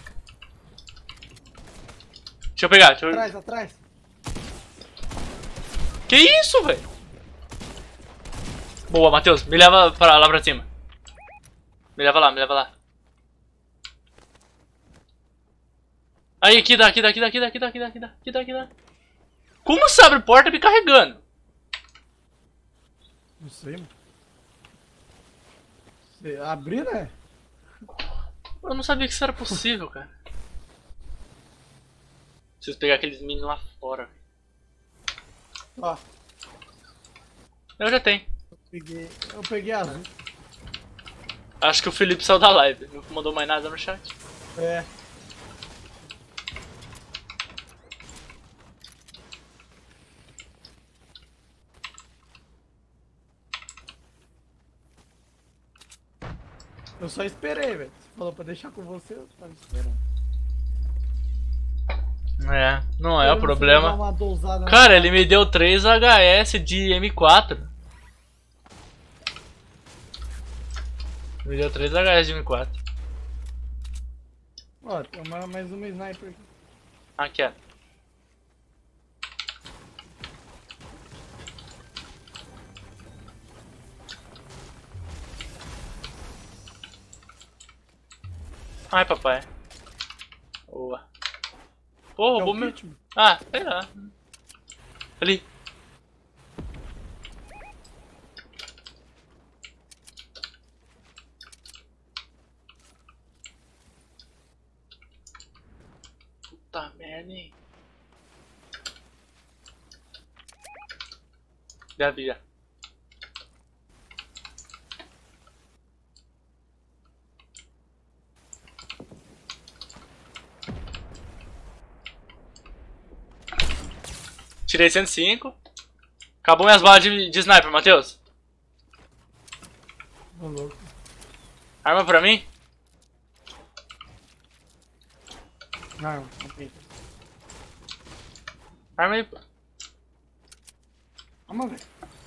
Deixa eu pegar, deixa eu... Atrás, atrás. Que isso, velho? Boa, Matheus. Me leva lá pra cima. Me leva lá, me leva lá. Aí, aqui dá. Como você abre porta me carregando? Não sei, mano. Você abrir, né? Eu não sabia que isso era possível, cara. Preciso pegar aqueles minions lá fora. Ó, Eu já tenho. eu peguei azul. Acho que o Felipe saiu da live. Não mandou mais nada no chat. É. Eu só esperei, velho. Você falou pra deixar com você, eu tava esperando. É, não é Eu o não problema. fui dar uma dosada Cara, ele me deu 3 HS de M4. Me deu 3 HS de M4. Ó, tem mais uma sniper aqui. Aqui, ó. Ai, papai. Boa. Pô, É roubou o meu... kit, mano. Ah, sei lá. Ali. Puta merda, hein. Já vi, já. Tirei 105. Acabou minhas balas de sniper, Matheus. Ô, louco. Arma pra mim? Não, não tem. Arma aí, pô. Vamos ver.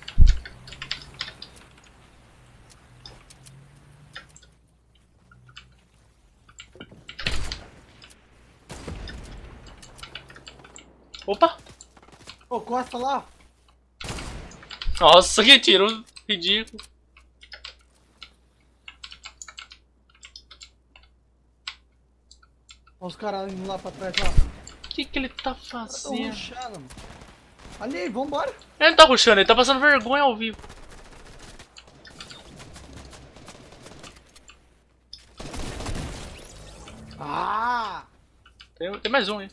Opa! Ô, Costa lá. Nossa, que tiro ridículo. Olha os caras indo lá pra trás, lá. O que ele tá Tão fazendo? rushando, mano. Ali, vambora. Ele não tá rushando, ele tá passando vergonha ao vivo. Ah! Tem mais um aí.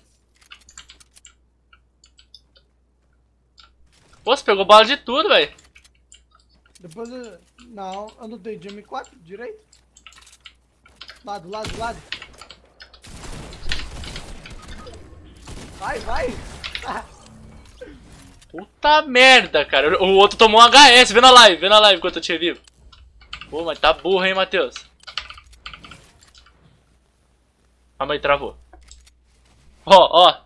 Pô, você pegou bala de tudo, velho. Depois eu... Não, eu não tenho de M4, direito. Lado. Vai. Puta merda, cara. O outro tomou um HS, vê na live enquanto eu tinha vivo. Pô, mas tá burro, hein, Matheus. A mãe travou. Ó.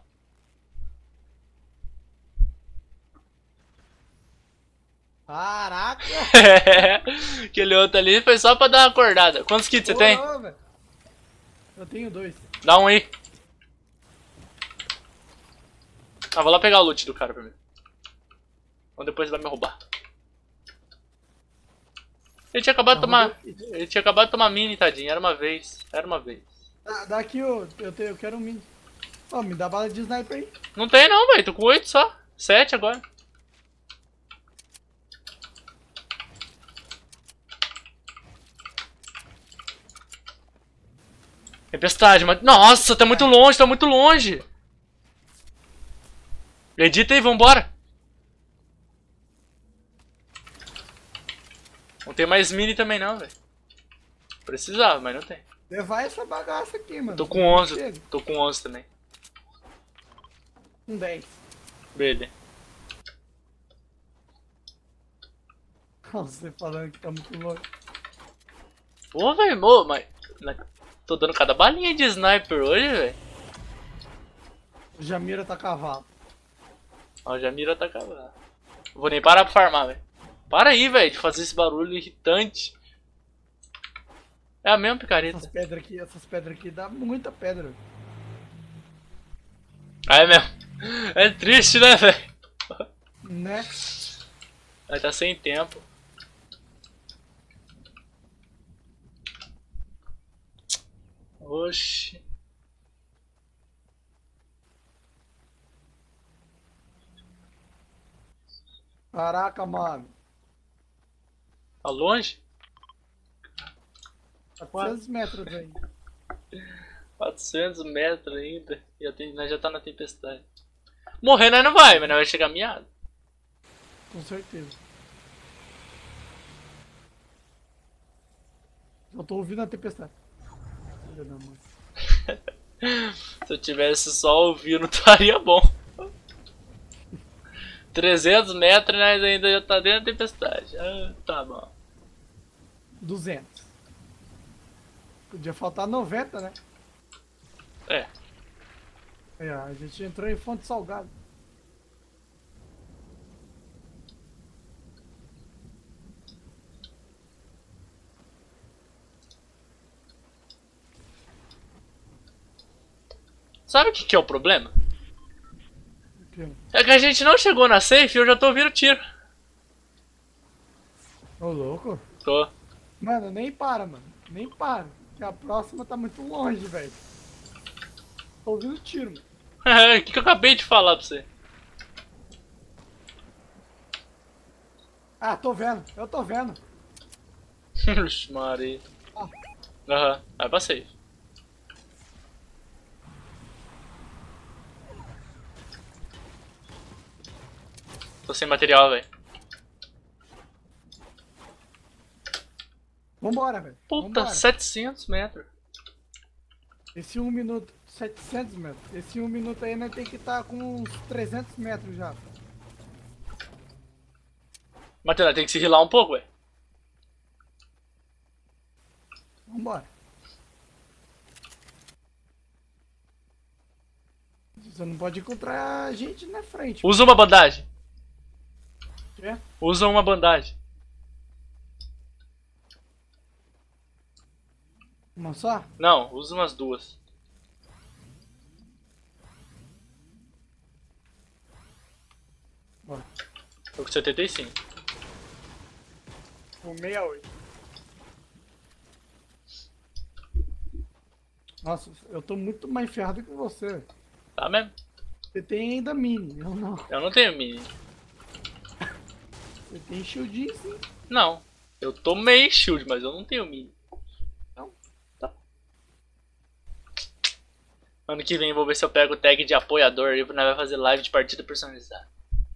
Caraca! Aquele outro ali foi só pra dar uma acordada. Quantos kits você tem? Não, velho. Eu tenho 2. Dá um aí. Ah, vou lá pegar o loot do cara primeiro. Ou depois ele vai me roubar. Ele tinha acabado de tomar. Ele tinha acabado de tomar mini, tadinho. Era uma vez. Era uma vez. Daqui, eu quero um mini. Ó, me dá bala de sniper aí. Não tem não, velho. Tô com 8 só. 7 agora. Tempestade, mas... Nossa, tá muito longe, tá muito longe. Edita aí, vambora. Não tem mais mini também não, velho. Precisava, mas não tem. Levar essa bagaça aqui, mano. Tô com 11, tô com 11 também. Um 10. Beleza. Você falando que tá muito longe. Pô, velho, mas... Tô dando cada balinha de sniper hoje, velho. O Jamira tá cavalo. Ó, o Jamira tá cavalo. Vou nem parar pra farmar, velho. Para aí, velho, de fazer esse barulho irritante. É a mesma picareta. Essas pedras aqui dá muita pedra. Ah, é mesmo. É triste, né, velho? Né? Vai tá sem tempo. Oxi. Caraca, mano. Tá longe? 400 metros aí. 400 metros ainda. E nós já tá na tempestade. Morrer nós não vai, mas nós vai chegar miado. Com certeza. Eu tô ouvindo a tempestade. Filha da mãe. Se eu tivesse só ouvindo, estaria bom. 300 metros e nós ainda já tá dentro da tempestade. Ah, tá bom. 200. Podia faltar 90, né? É. É, a gente entrou em Fonte Salgada. Sabe o que é o problema? O quê? É que a gente não chegou na safe e eu já tô ouvindo tiro. Ô, louco. Tô. Mano, nem para, mano. Nem para. Porque a próxima tá muito longe, velho. Tô ouvindo tiro, mano. O que eu acabei de falar pra você? Ah, tô vendo. Eu tô vendo. Ixi, Maria. Ah. Aham, vai pra safe. Tô sem material, velho. Vambora, velho. Puta, Vambora. 700 metros. Esse 1 minuto, 700 metros. Esse 1 minuto aí, nós tem que estar com uns 300 metros já. Matheus, tem que se rilar um pouco, velho. Vambora. Você não pode encontrar a gente na frente. Usa uma bandagem. Quê? Usa uma bandagem. Uma só? Não, usa umas duas. Bora. Tô com 75. Com 68. Nossa, eu tô muito mais ferrado que você. Tá mesmo? Você tem ainda mini, eu não. Eu não tenho mini. Você tem shieldinho sim. Não. Eu tomei shield, mas eu não tenho mini. Não. Tá. Ano que vem vou ver se eu pego o tag de apoiador e nós vai fazer live de partida personalizada.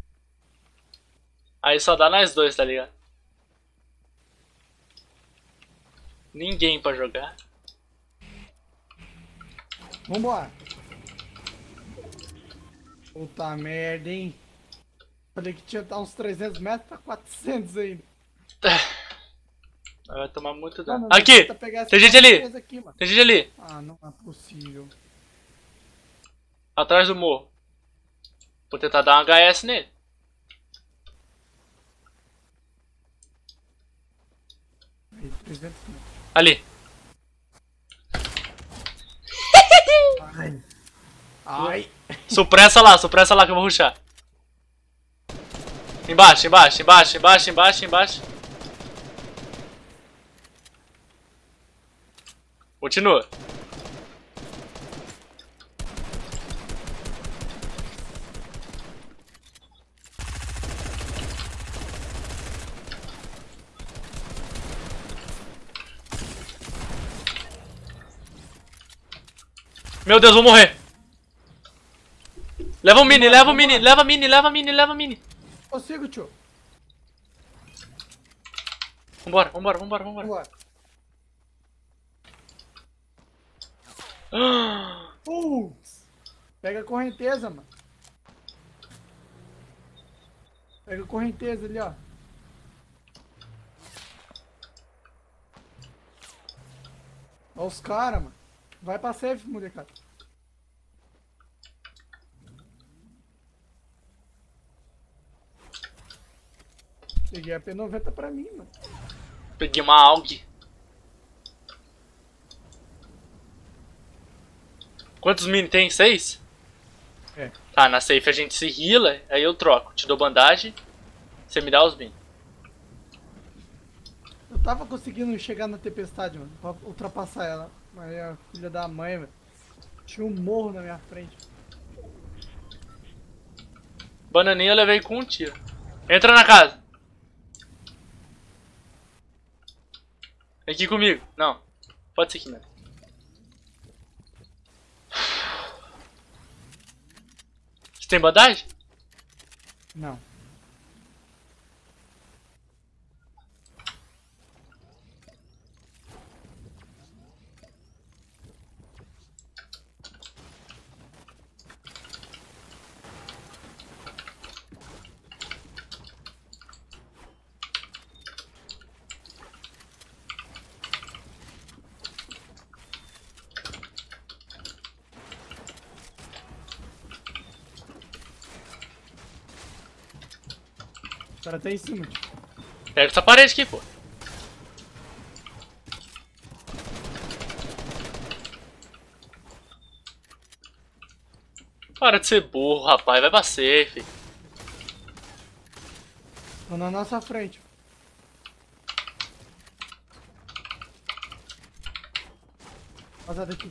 Aí só dá nós dois, tá ligado? Ninguém pra jogar. Vambora. Puta merda, hein? Falei que tinha uns 300 metros, tá 400 ainda. Vai tomar muito Mano, dano. Aqui! tenta pegar Tem essa gente ali! coisa aqui, mano. Tem gente ali! Ah, não é possível. Atrás do morro. Vou tentar dar um HS nele. Aí, 300 metros. Ali. Ai. Ai. Supressa lá que eu vou rushar. Embaixo, embaixo, embaixo, embaixo, embaixo, embaixo. Continua. Meu Deus, vou morrer. Leva o mini, leva o mini, leva a mini, leva a mini, leva a mini. Consigo, tio. Vambora, vambora, vambora, vambora. Vambora. Pega a correnteza, mano. Pega a correnteza ali, ó. Olha os caras, mano. Vai pra safe, molecada. Peguei a P90 pra mim, mano. Peguei uma AUG. Quantos mini tem? 6? É. Tá, na safe a gente se heala, aí eu troco. Te dou bandagem, você me dá os mini. Eu tava conseguindo chegar na tempestade, mano, pra ultrapassar ela. Mas a filha da mãe, velho. Tinha um morro na minha frente. Bananinha eu levei com um tiro. Entra na casa. Vem aqui comigo. Não. Pode ser aqui mesmo. Você tem bandagem? Não. O cara tá em cima, tio. Pega essa parede aqui, pô. Para de ser burro, rapaz. Vai pra safe. Tô na nossa frente. Passa daqui.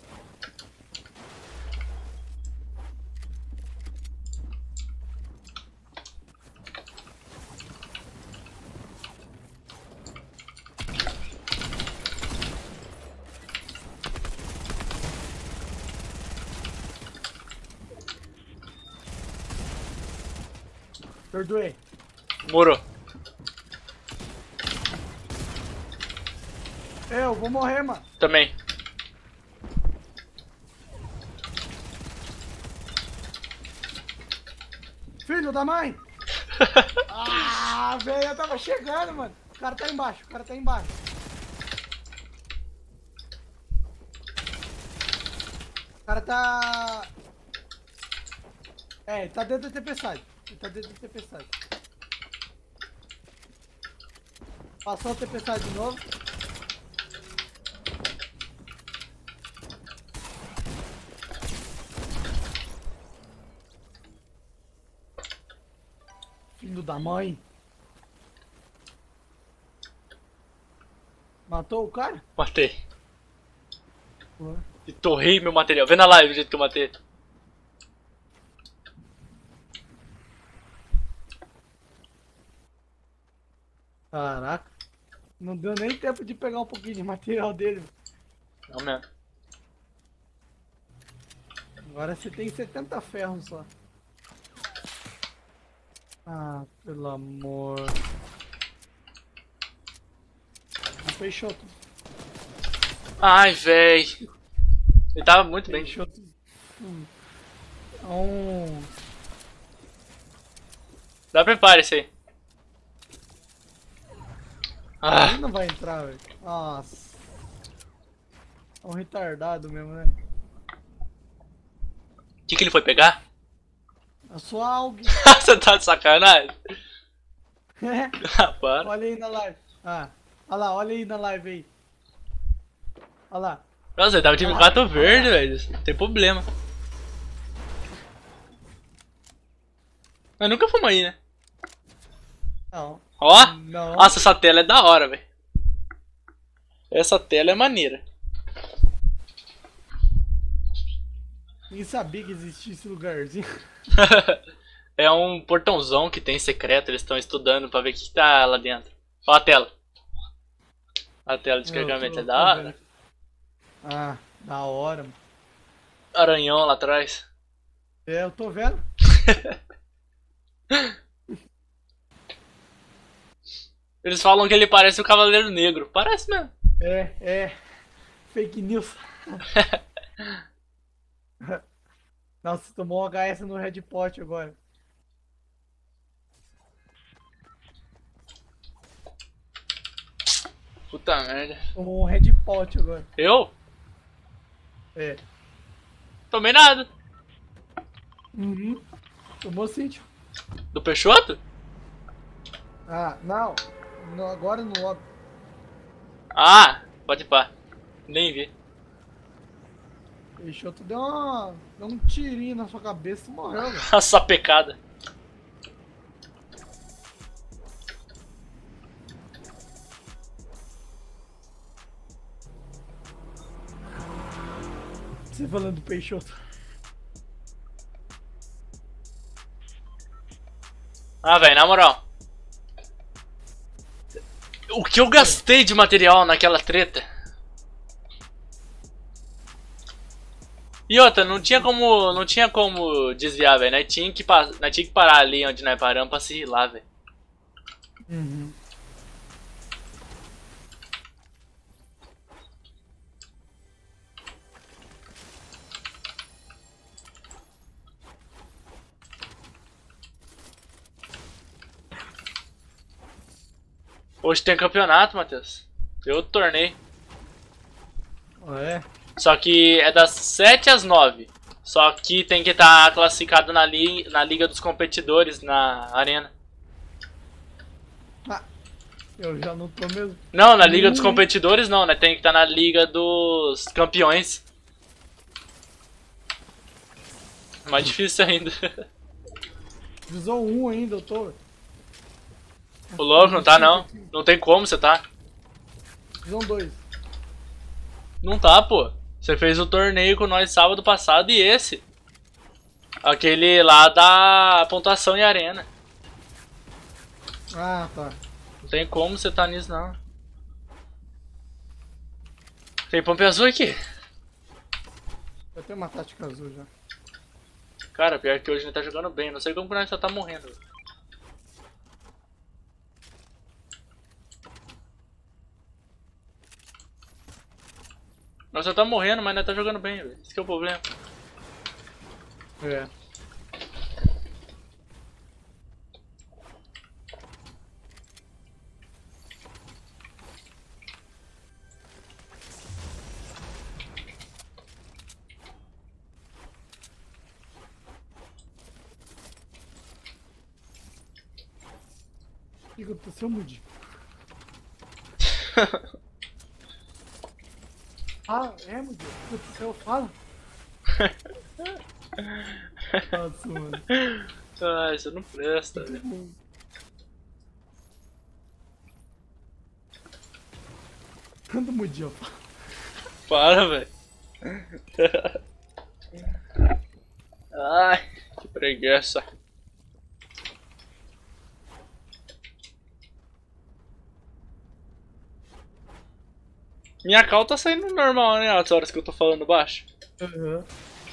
Perdoei. Morou. Eu vou morrer, mano. Também. Filho da mãe! Ah, velho, eu tava chegando, mano. O cara tá embaixo, o cara tá embaixo. O cara tá... É, ele tá dentro da tempestade. Ele tá dentro da tempestade. Passou a tempestade de novo. Filho da mãe. Matou o cara? Matei. Ué. E torrei meu material. Vê na live o jeito que eu matei. Caraca. Não deu nem tempo de pegar um pouquinho de material dele. Não mesmo. Agora você tem 70 ferros só. Ah, pelo amor. Fechou tudo. Ai, véi. Ele tava muito bem. Fechou tudo. Dá preparo esse aí. Ah, Ele não vai entrar, velho. Nossa. É um retardado mesmo, né? o que ele foi pegar? A sua AUG. Você tá de sacanagem? Ah, para. Olha aí na live. Ah, olha lá, olha aí na live aí. Olha lá. Nossa, ele tava time 4 verde, velho. Não tem problema. Nós nunca fomos aí, né? Não. Ó! Não. Nossa, essa tela é da hora, velho. Essa tela é maneira. Nem sabia que existia esse lugarzinho. É um portãozão que tem secreto, eles estão estudando pra ver o que tá lá dentro. Ó a tela. A tela de carregamento é da hora. Vendo. Ah, da hora, mano. Aranhão lá atrás. É, eu tô vendo. Eles falam que ele parece o Cavaleiro Negro. Parece mesmo. É. Fake news. Nossa, tomou um HS no Red Pot agora. Puta merda. Tomou um Red Pot agora. Eu? É. Tomei nada. Uhum. Tomou sim, tio. Do Peixoto? Ah, não. Agora no lobby. Ah, pode pá. Nem vi. Peixoto deu um tirinho na sua cabeça e morreu, velho. A sua pecada. Você falando do Peixoto. Ah, velho, na moral. O que eu gastei de material naquela treta? E outra, não tinha como desviar, velho. Nós tinha que parar ali onde nós paramos pra se rilar, velho. Uhum. Hoje tem campeonato, Matheus. Eu tornei. Ah, é? Só que é das 7 às 9. Só que tem que estar classificado na Liga dos Competidores, na Arena. Ah, eu já não tô mesmo. Não, na Liga dos Competidores não, né? Tem que estar na Liga dos Campeões. Mais difícil ainda. Divisão 1 ainda, eu tô. O louco, não tá não. Não tem como você tá. Divisão 2. Não tá, pô. Você fez o torneio com nós sábado passado e esse. Aquele lá da pontuação em arena. Ah, tá. Não tem como você tá nisso não. Tem pompe azul aqui. Eu tenho uma tática azul já. Cara, pior que hoje ele tá jogando bem. Não sei como que nós só tá morrendo. Nós só tá morrendo, mas nós tá jogando bem, velho. Esse que é o problema. É. O que aconteceu, Moody? Ah, é, Moody? O que aconteceu? Fala. Nossa, mano. Ah, isso não presta, velho. Quando Moody eu falo. Para, velho. Ai, que preguiça. Minha cal tá saindo normal, né? As horas que eu tô falando baixo. Uhum.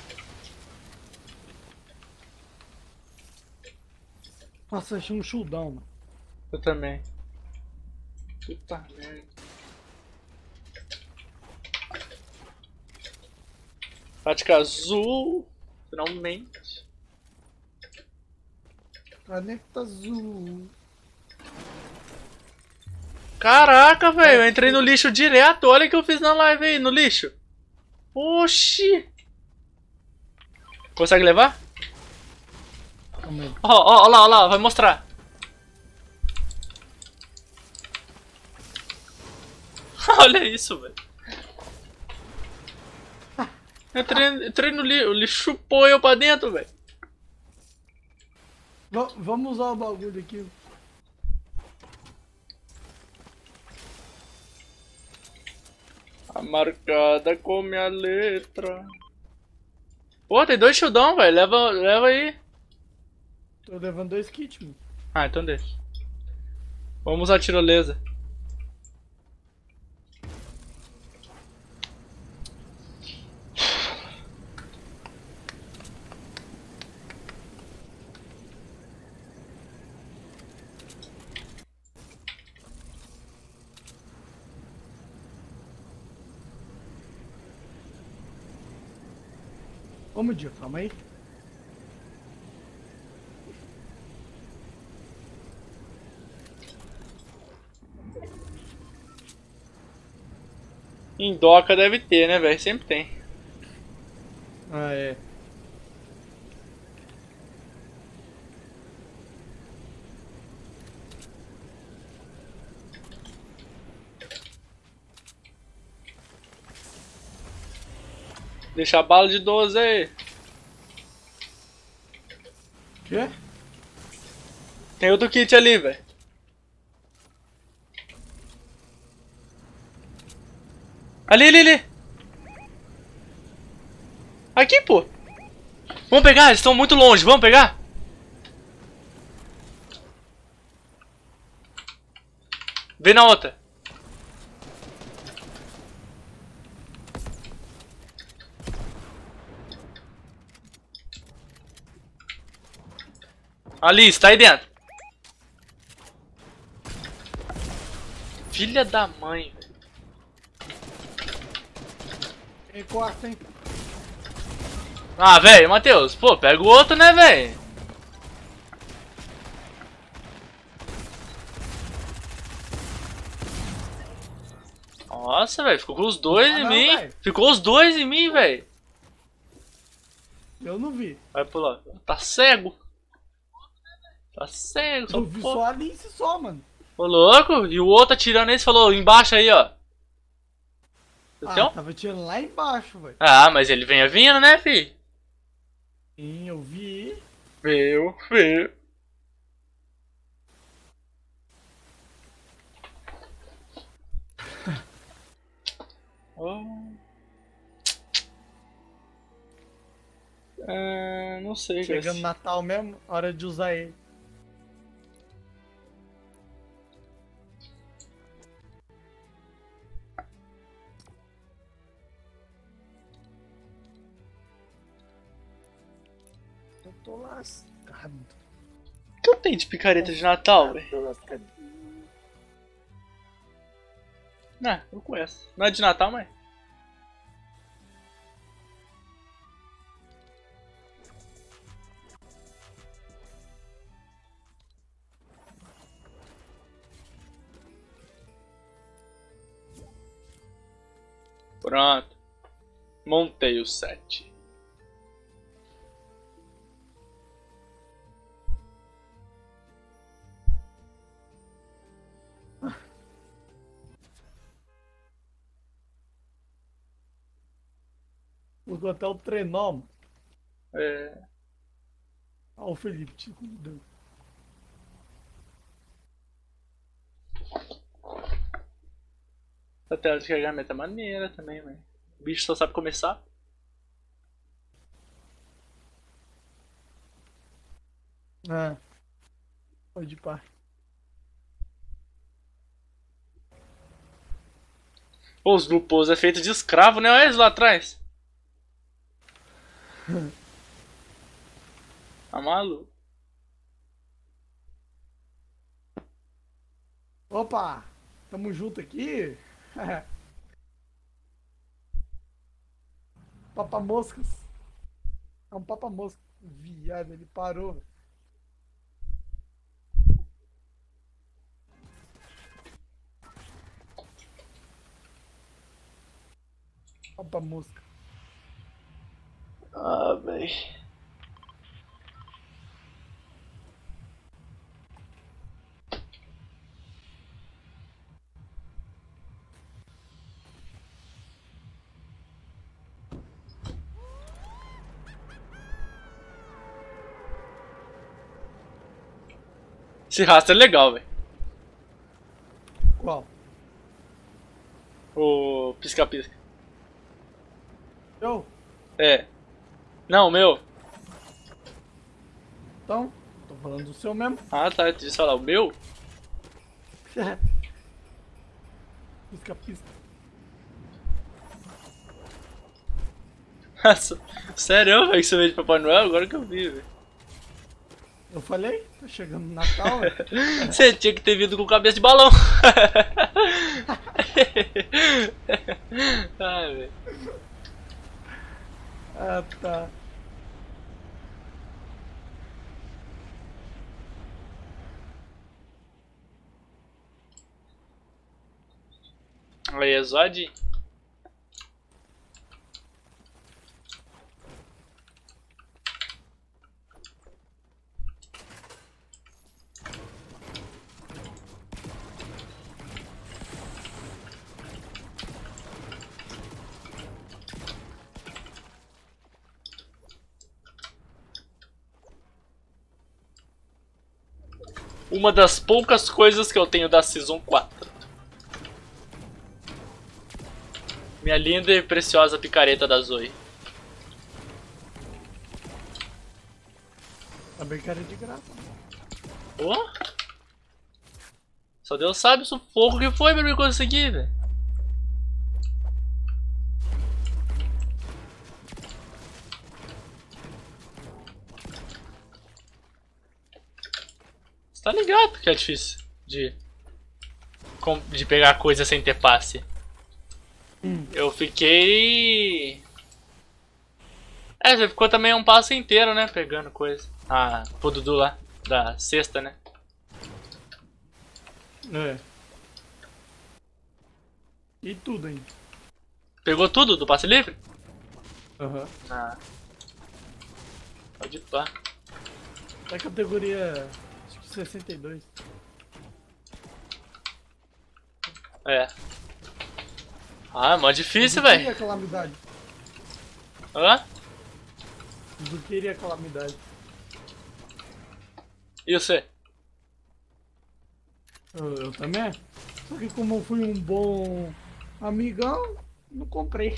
Nossa, achei um showdown, mano. Eu também. Puta merda. Tática azul. Finalmente. Caneta azul. Caraca, velho. Eu entrei no lixo direto. Olha o que eu fiz na live aí, no lixo. Oxi. Consegue levar? Calma aí. Ó lá, vai mostrar. Olha isso, velho. Entrei no lixo, o lixo chupou eu pra dentro, velho. Vamos usar o bagulho aqui. A marcada com minha letra. Pô, tem 2 shieldão, velho. Leva aí. Tô levando 2 kits, mano. Ah, então deixa. Vamos usar a tirolesa. Vamos, Dio, calma aí. Em doca deve ter, né, velho? Sempre tem. Ah, é. Deixa a bala de 12 aí. Quê? Tem outro kit ali, velho. Ali. Aqui, pô. Vamos pegar, eles estão muito longe. Vamos pegar? Vem na outra. Ali, está aí dentro. Filha da mãe, velho. Tem quarto, hein? Ah, velho, Matheus. Pô, pega o outro, né, velho? Nossa, velho. Ficou com os dois em não, mim. véio. Ficou os dois em mim, velho. Eu não vi. Vai pular. Tá cego. Tá cego, Eu vi só a Alice só, mano. Ô, louco. E o outro atirando nele falou embaixo aí, ó. Então? Tava tirando lá embaixo, velho. Ah, mas ele vinha vindo, né, fi? Sim, eu vi. Viu. Oh. Não sei, Chegando guys. Natal mesmo, hora de usar ele. Eu tô lascado. O que eu tenho de picareta de Natal, velho? Tô lascado. Não, eu conheço. Não é de Natal, mas... Pronto. Montei o set. Vou até o trenó, mano. É... Ó, o Felipe te convidando. A tela de carregamento é maneira também, velho. O bicho só sabe começar. Ah. Pode ir, pá. Pô, os grupos é feito de escravo, né? Olha eles lá atrás. Tá maluco. Opa! Tamo junto aqui. Papa-moscas. É um papa-mosca. Viado, ele parou. Velho. Papa-mosca. Ah, velho. Esse rastro é legal, velho. Qual? O pisca-pisca. Eu? É. Não, o meu. Então, tô falando do seu mesmo. Ah, tá. Eu disse falar, o meu? Pisca-pisca. Nossa, sério, velho, que você veio de Papai Noel? Agora que eu vi, velho. Eu falei? Tá chegando o Natal, velho. Você tinha que ter vindo com cabeça de balão. Ai, velho. Ah, tá. Aí, Exode. Uma das poucas coisas que eu tenho da Season 4. Minha linda e preciosa picareta da Zoe. Também cara de graça. Oh? Só Deus sabe o sufoco que foi pra me conseguir, velho. Você tá ligado que é difícil de pegar coisa sem ter passe. Eu fiquei... É, você ficou também um passo inteiro, né, pegando coisa. Ah, pro Dudu lá, da sexta, né? É. E tudo ainda. Pegou tudo do passe livre? Aham. Ah. Pode ir pá. Da categoria... Acho que 62. É. Ah, é mó difícil, Do que velho. iria calamidade? Hã? Do que iria calamidade? E você? Eu também. Só que como eu fui um bom amigão, não comprei.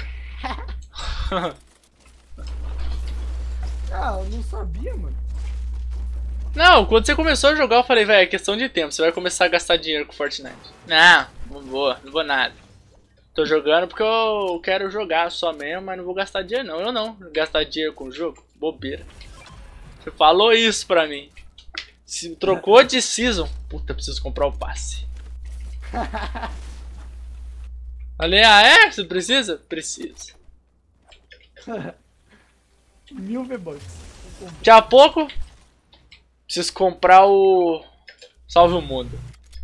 Ah, eu não sabia, mano. Não, quando você começou a jogar eu falei, velho, é questão de tempo, você vai começar a gastar dinheiro com Fortnite. Não vou nada. Tô jogando porque eu quero jogar só mesmo, mas não vou gastar dinheiro não. Eu não, gastar dinheiro com o jogo, bobeira. Você falou isso pra mim. Se trocou de season, puta, preciso comprar o passe. Falei, ah é? Você precisa? Precisa. 1000 V-Bucks. Daqui a pouco, preciso comprar o Salve o Mundo.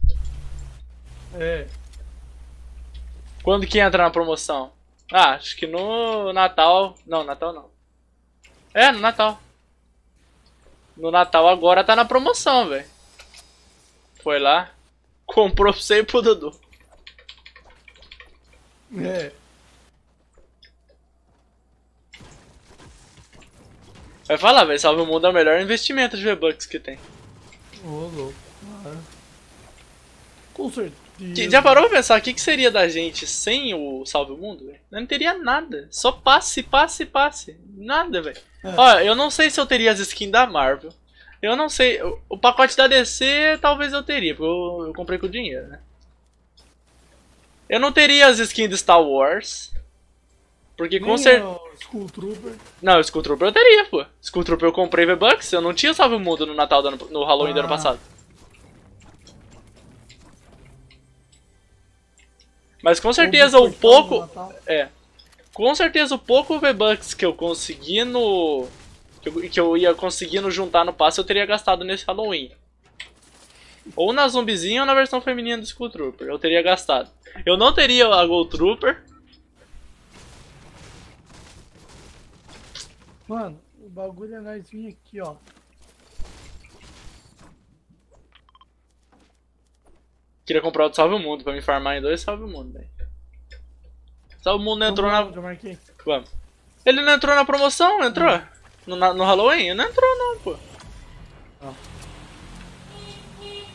É. Quando que entra na promoção? Ah, acho que no Natal. Não, Natal não. É, no Natal. No Natal agora tá na promoção, velho. Foi lá, comprou pra você e pro Dudu. É. Vai falar, velho, Salve o Mundo é o melhor investimento de V-Bucks que tem. Ô, louco. Ah. Com certeza. Já parou pra pensar o que seria da gente sem o Salve o Mundo, velho? Não teria nada. Só passe. Nada, velho. É. Ó, eu não sei se eu teria as skins da Marvel. Eu não sei. O pacote da DC talvez eu teria, porque eu comprei com dinheiro, né? Eu não teria as skins de Star Wars. Porque com certeza. Skull Trooper. Não, Skull Trooper eu teria, pô. Skull Trooper eu comprei V-Bucks, eu não tinha Salve o Mundo no Natal no Halloween do ano passado. Mas com certeza o pouco. É. Com certeza o pouco V-Bucks que eu consegui no. Que eu ia conseguindo juntar no passe eu teria gastado nesse Halloween. Ou na zumbizinha ou na versão feminina do Skull Trooper. Eu teria gastado. Eu não teria a Gold Trooper. Mano, o bagulho é nós vir aqui, ó. Queria comprar o Salve o Mundo pra me farmar em 2 Salve o Mundo, velho. Salve o Mundo não entrou na. Já marquei. Vamos. Ele não entrou na promoção, entrou? No Halloween? Não entrou não, pô. Ó.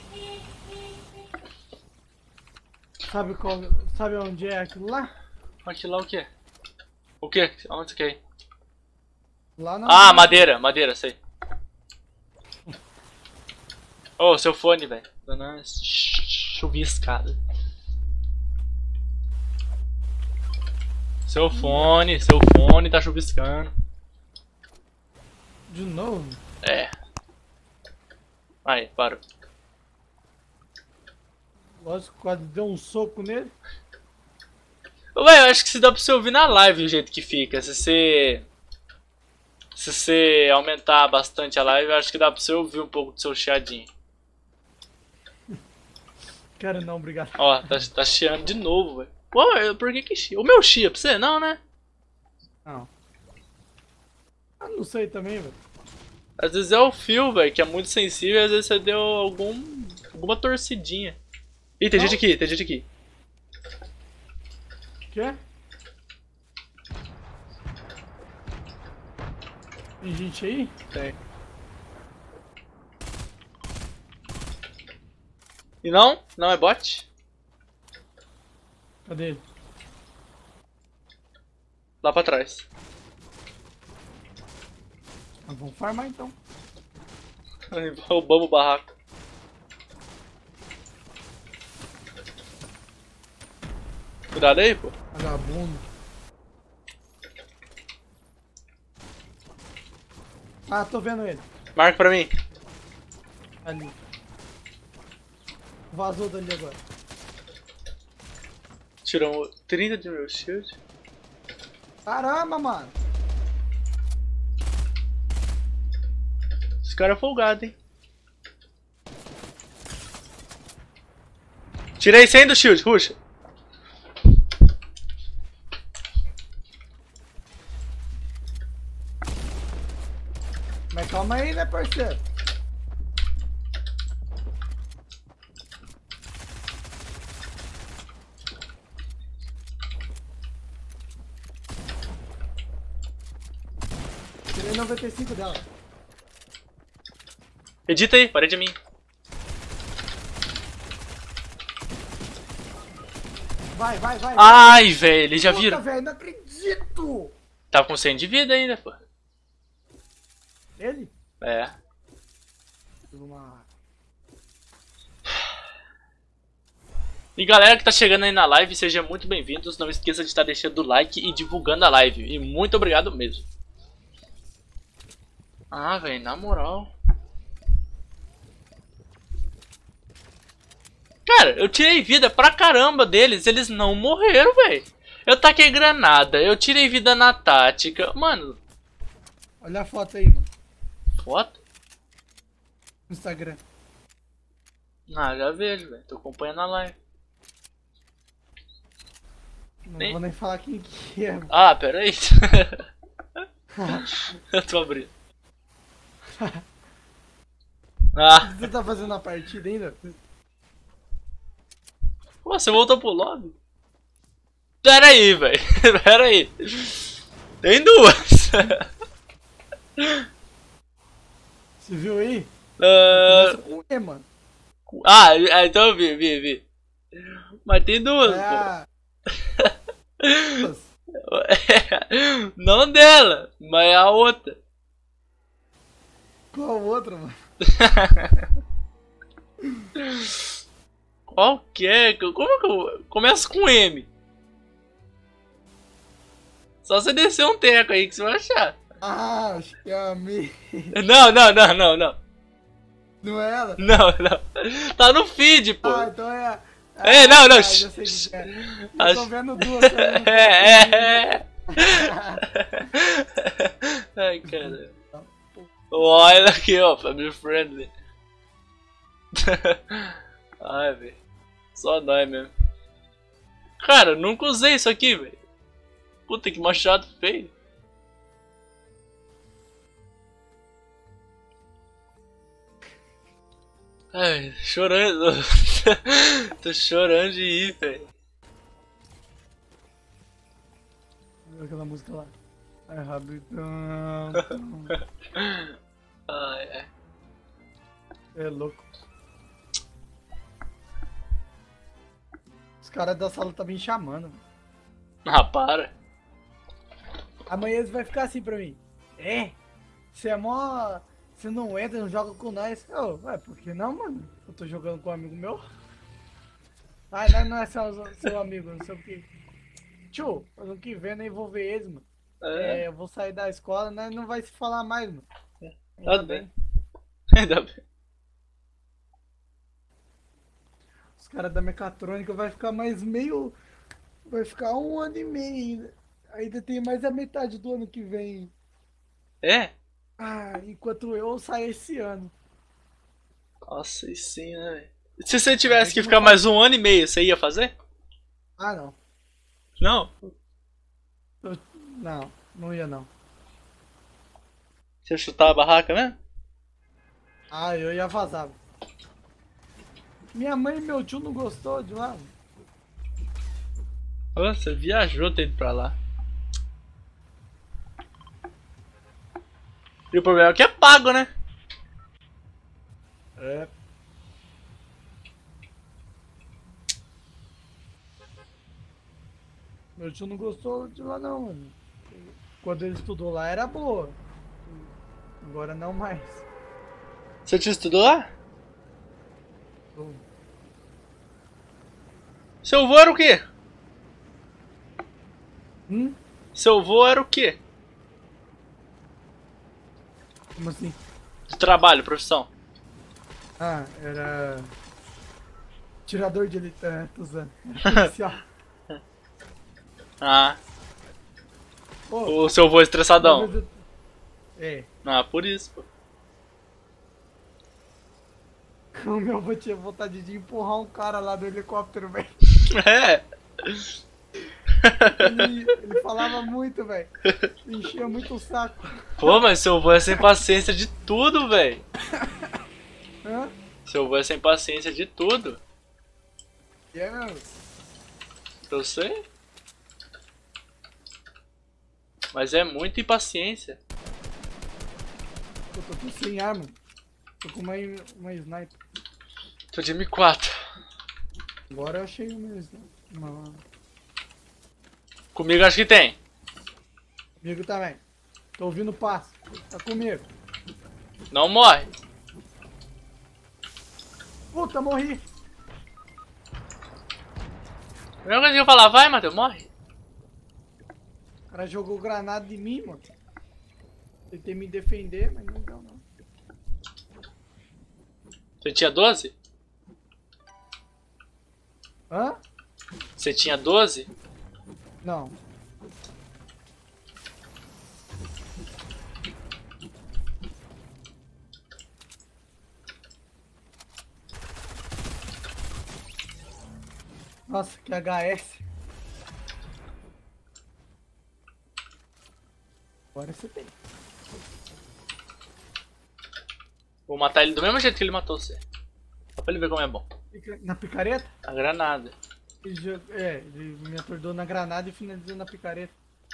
Sabe qual, sabe onde é aquilo lá? Aqui lá o quê? O quê? Onde você quer ir? Lá na... Ah, madeira, madeira, sei. Ô, seu fone, velho. Dando chuviscada. Seu fone tá chuviscando. De novo? É. Aí, parou. Lógico, quase deu um soco nele. Ué, eu acho que se dá pra você ouvir na live o jeito que fica. Se você aumentar bastante a live, eu acho que dá pra você ouvir um pouco do seu chiadinho. Quero não, obrigado. Ó, tá chiando de novo, velho. Ué, por que chia? O meu chia pra você? Não, né? Não. Eu não sei também, velho. Às vezes é o fio, velho, que é muito sensível e às vezes você deu alguma torcidinha. Ih, tem gente aqui, tem gente aqui. Quê? Tem gente aí? Tem. E não? Não é bot? Cadê ele? Lá pra trás. Ah, vamos farmar então. Roubamos o barraco. Cuidado aí, pô. Vagabundo. Ah, tô vendo ele. Marca pra mim. Ali. Vazou dali agora. Tirou 30 de meu shield. Caramba, mano. Esse cara é folgado, hein. Tirei 100 do shield, ruxa. Mas calma aí, né, parceiro? Tirei 95 dela. Edita aí, parede é minha. Vai, vai, vai. Ai, velho, eles já Puta, viram. velho, não acredito. Tá com 100 de vida ainda, pô. Ele? É. Uma... E galera que tá chegando aí na live, sejam muito bem-vindos. Não esqueça de estar deixando o like e divulgando a live. E muito obrigado mesmo. Ah, velho, na moral. Cara, eu tirei vida pra caramba deles. Eles não morreram, velho. Eu taquei granada, eu tirei vida na tática. Mano. Olha a foto aí, mano. Foto? No Instagram. Ah, já vejo, velho. Tô acompanhando a live. Não vou nem falar quem que é, mano. Ah, pera aí. Eu tô abrindo. Ah, Você tá fazendo a partida ainda? pô, você voltou pro lobby? Pera aí, velho. Pera aí. Tem duas. Você viu aí? Ah, Começa com E, mano. Então eu vi. Mas tem duas, É pô. a... Não dela, mas a outra. Qual outra, mano? Qual que é? Como que eu começo com M? Só você descer um teco aí que você vai achar. Ah, acho que é a Mi. Não. Não é ela? Não. Tá no feed, pô. Ah, então é a... Não. Já sei que é. Eu tô vendo duas. É. Ai, caramba. Olha aqui, ó, family friendly. Ai, velho. Só nós mesmo. Cara, eu nunca usei isso aqui, velho. Puta que machado feio. Ai, chorando. Tô chorando de ir, velho. Aquela música lá. É rabidão. Ai. É louco. caras da sala tá me chamando. Ah, para. Amanhã eles vai ficar assim pra mim. É? Você é mó... Você não entra, não joga com nós. Ué, por que não, mano? Eu tô jogando com um amigo meu. Ah, não é seu amigo, não sei o que. Tio, ano que vem eu nem vou ver eles, mano. É, Eu vou sair da escola, né? Não vai se falar mais, mano. tá Ainda bem. bem. Ainda bem. Os caras da mecatrônica vai ficar mais meio... Vai ficar um ano e meio ainda. Ainda tem mais a metade do ano que vem. É? Ah, enquanto eu saio esse ano. Nossa, e sim, né, velho? Se você Ainda bem tivesse que não ficar faz- mais um ano e meio, você ia fazer? Ah, não. Não? Não, não ia não. Você ia chutar a barraca mesmo? Ah, eu ia vazar. Minha mãe e meu tio não gostou de lá. Ô, você viajou ter ido pra lá. E o problema é que é pago, né? É. Meu tio não gostou de lá não, mano. Quando ele estudou lá era boa. Agora não mais. Você te estudou lá? Eu- Seu vô era o quê? Hum? Seu vô era o quê? Como assim? De trabalho, profissão. Ah, era... Tirador de elite, tô usando. Policial. Ah, Pô, o seu vô uma estressadão. vez É. Ah, por isso, pô. O meu avô tinha vontade de empurrar um cara lá do helicóptero, velho. É. Ele falava muito, velho. Enchia muito o saco. Pô, mas seu vô é sem paciência de tudo, velho. Hã? Seu vô é sem paciência de tudo. E é mesmo. Eu sei. Mas é muita impaciência. Eu tô aqui sem arma. Tô com uma sniper. Tô de M4. Agora eu achei uma sniper. Comigo acho que tem. Comigo também. Tô ouvindo passo. Tá comigo. Não morre. Puta, morri. A mesma coisa que eu falar, vai, Matheus, morre. O cara jogou granada em mim, mano. Tentei me defender, mas não deu não. Você tinha 12? Hã? Você tinha 12? Não. Nossa, que HS. Agora você tem. Vou matar ele do mesmo jeito que ele matou você. Só pra ele ver como é bom. Na picareta? A granada. Ele me atordou na granada e finalizou na picareta.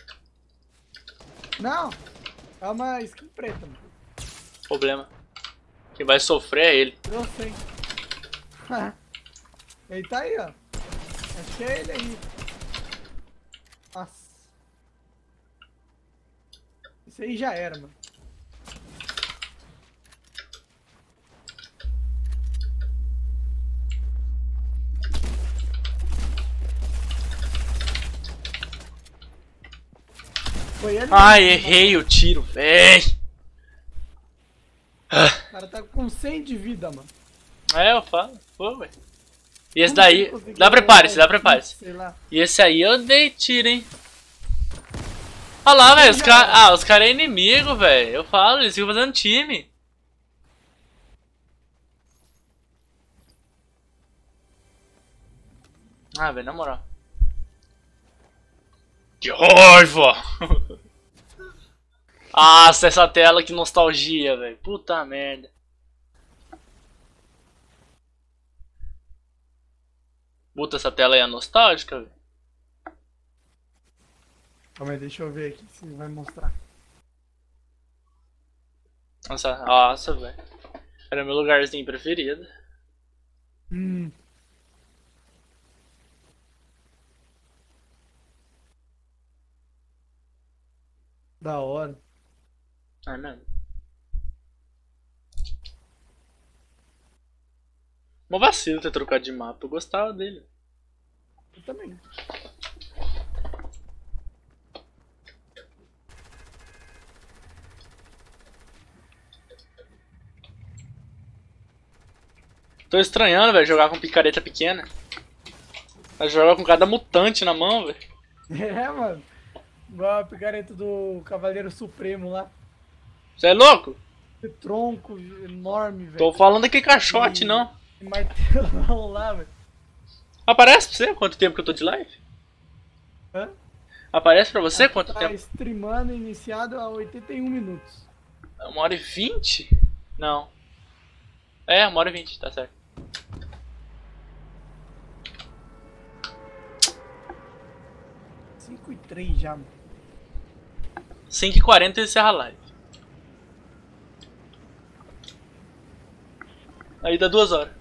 Não! É uma skin preta, mano. Problema. Quem vai sofrer é ele. Eu sei. Ele tá aí, ó. Acho que é ele aí. Nossa. Isso aí já era, mano. Foi ele Ai, mesmo, errei o tiro, véi. O cara tá com 100 de vida, mano. É, eu falo. Pô, velho. E esse Como que daí. ele conseguiu Dá prepare-se, ganhar dá prepare-se. sei lá. E esse aí eu dei tiro, hein. Olha lá, velho. Os caras é inimigo, velho. Eu falo, eles ficam fazendo time. Ah, velho, na moral. Que raiva! Nossa, essa tela, que nostalgia, velho. Puta merda. Puta, essa tela aí é nostálgica, velho. Calma aí, deixa eu ver aqui se vai mostrar. Nossa, velho. Era meu lugarzinho preferido. da hora. É mesmo. Mó vacilo ter trocado de mapa, eu gostava dele. Eu também. Tô estranhando, velho, jogar com picareta pequena. Vai jogar com cada mutante na mão, velho. É, mano. Igual a picareta do Cavaleiro Supremo lá. Você é louco? Esse tronco enorme, velho. Tô falando aqui caixote, não. E martelão lá, velho. Aparece pra você quanto tempo que eu tô de live? Hã? Aparece pra você Aqui quanto tá tempo? streamando iniciado a 81 minutos. 1h20? Não. É, 1h20, tá certo. 5h03 já, mano. 5h40 e encerra a live. Aí dá 2 horas.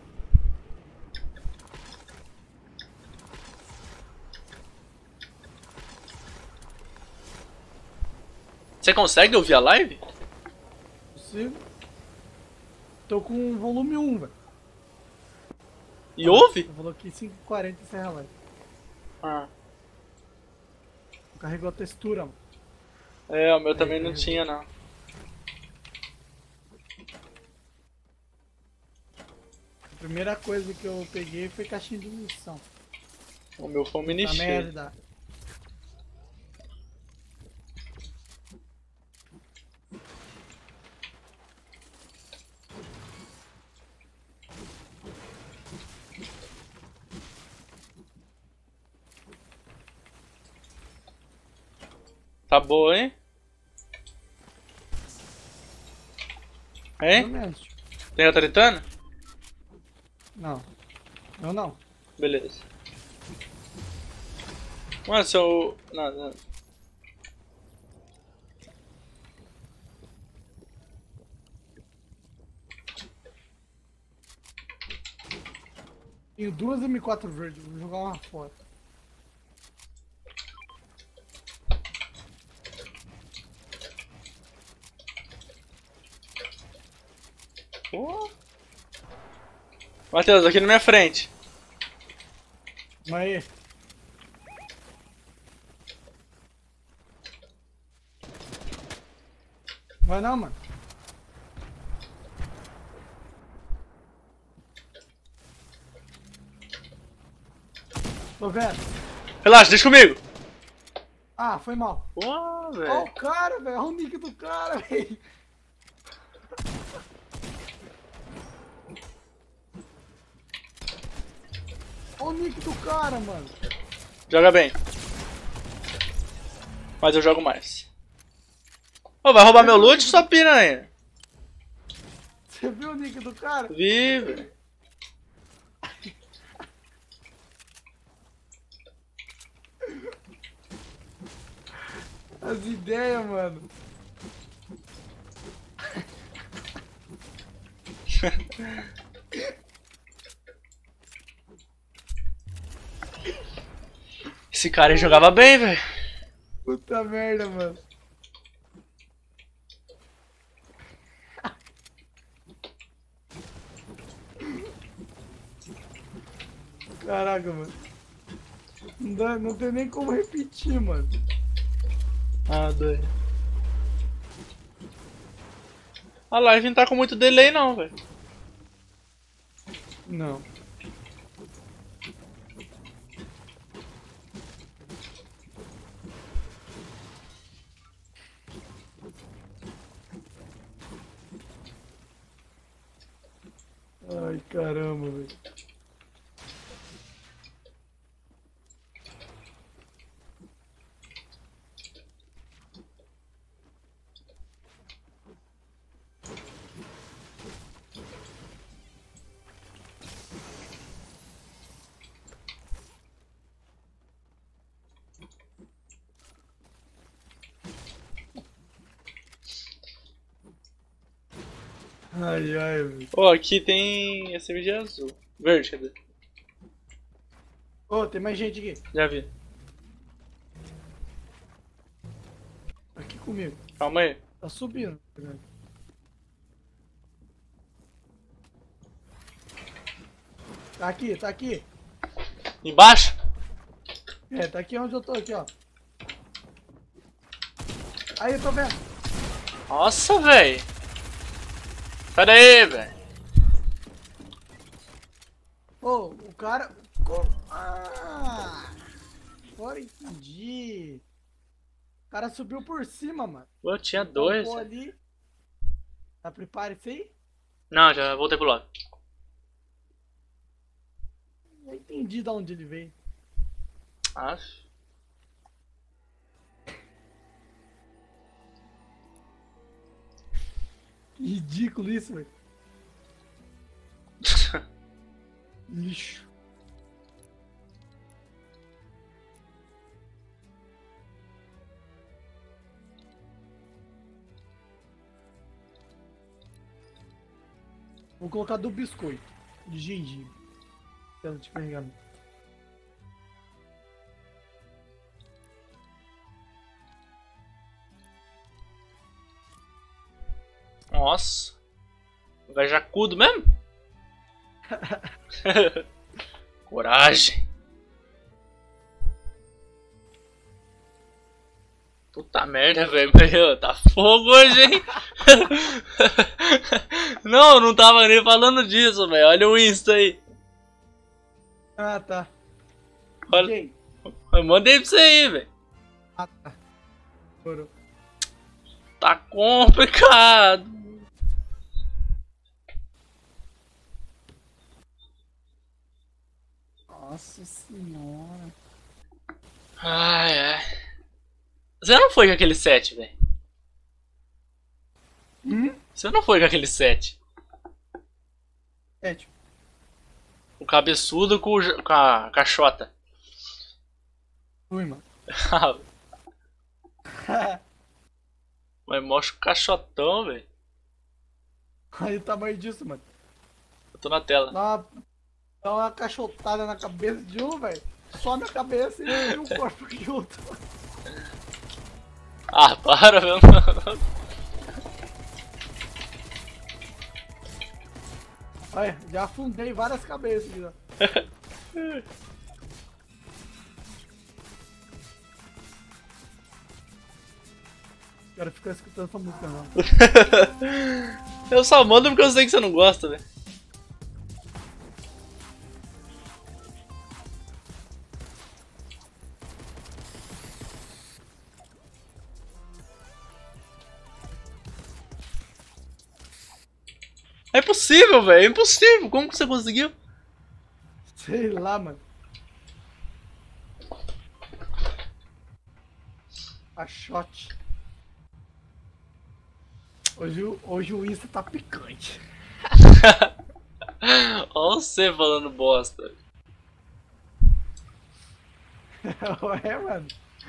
Você consegue ouvir a live? Possível. Tô com o volume 1, velho. E ouve? Eu falou aqui 5h40 encerra a live. Ah. Carregou a textura, mano. É, o meu também não tinha, não. A primeira coisa que eu peguei foi caixinha de munição. O meu foi um mini Pra cheio. merda. Tá boa, hein? Hein? Realmente. Tem outra tritana? Não. Eu não. Beleza. Mano, se eu... Não. Tenho duas M4 verdes, vou jogar uma fora. Pô. Matheus, aqui na minha frente. Mas aí. Vai não, mano. Tô vendo. Relaxa, deixa comigo. Ah, foi mal. Pô, Ó velho. o cara, velho. Olha o nick do cara, velho. Olha o nick do cara, mano. Joga bem. Mas eu jogo mais. Ô, vai roubar meu loot, sua piranha? Você viu o nick do cara? Vi, velho. As ideias, mano. Esse cara aí jogava bem, velho. Puta merda, mano. Caraca, mano. Não tem nem como repetir, mano. Ah, doido. A live não tá com muito delay não, velho. Não. Ai, caramba, velho. Ai, ai, velho. Ó, aqui tem SMG azul. Verde, cadê? Ô, tem mais gente aqui. Já vi. Aqui comigo. Calma aí. Tá subindo. Tá aqui, tá aqui. Embaixo? É, tá aqui onde eu tô, aqui, ó. Aí, eu tô vendo. Nossa, velho. Sai daí, velho. Ô, o cara... Ah! Agora entendi. O cara subiu por cima, mano. Pô, tinha dois. Tampou ali. Tá prepare isso aí? Não, já voltei pro lado. Já entendi de onde ele veio. Acho. Que ridículo isso, velho. Lixo. Vou colocar do biscoito. De gengibre. Tentando te carregando. Nossa. Vai jacudo mesmo? Coragem. Puta merda, velho. Tá fogo hoje, hein? Não, não tava nem falando disso, velho. Olha o Insta aí. Ah, tá. Olha, Quem? eu mandei pra você aí, velho. Ah, tá. Foram. Tá complicado. Nossa senhora. Ai, ai. Você não foi com aquele 7, velho. Você não foi com aquele 7. É, tipo. O cabeçudo com a caixota. Fui, mano. Mas mostra o caixotão, velho. Aí o tamanho disso, mano. Eu tô na tela. Dá uma cachotada na cabeça de um, velho. Some a cabeça e um corpo que outro. Ah, para, velho. Olha, já afundei várias cabeças já. Quero ficar escutando essa música não. Eu só mando porque eu sei que você não gosta, velho. É impossível, velho. É impossível. Como que você conseguiu? Sei lá, mano. A shot. Hoje o Insta tá picante. Olha você falando bosta. Ué, mano.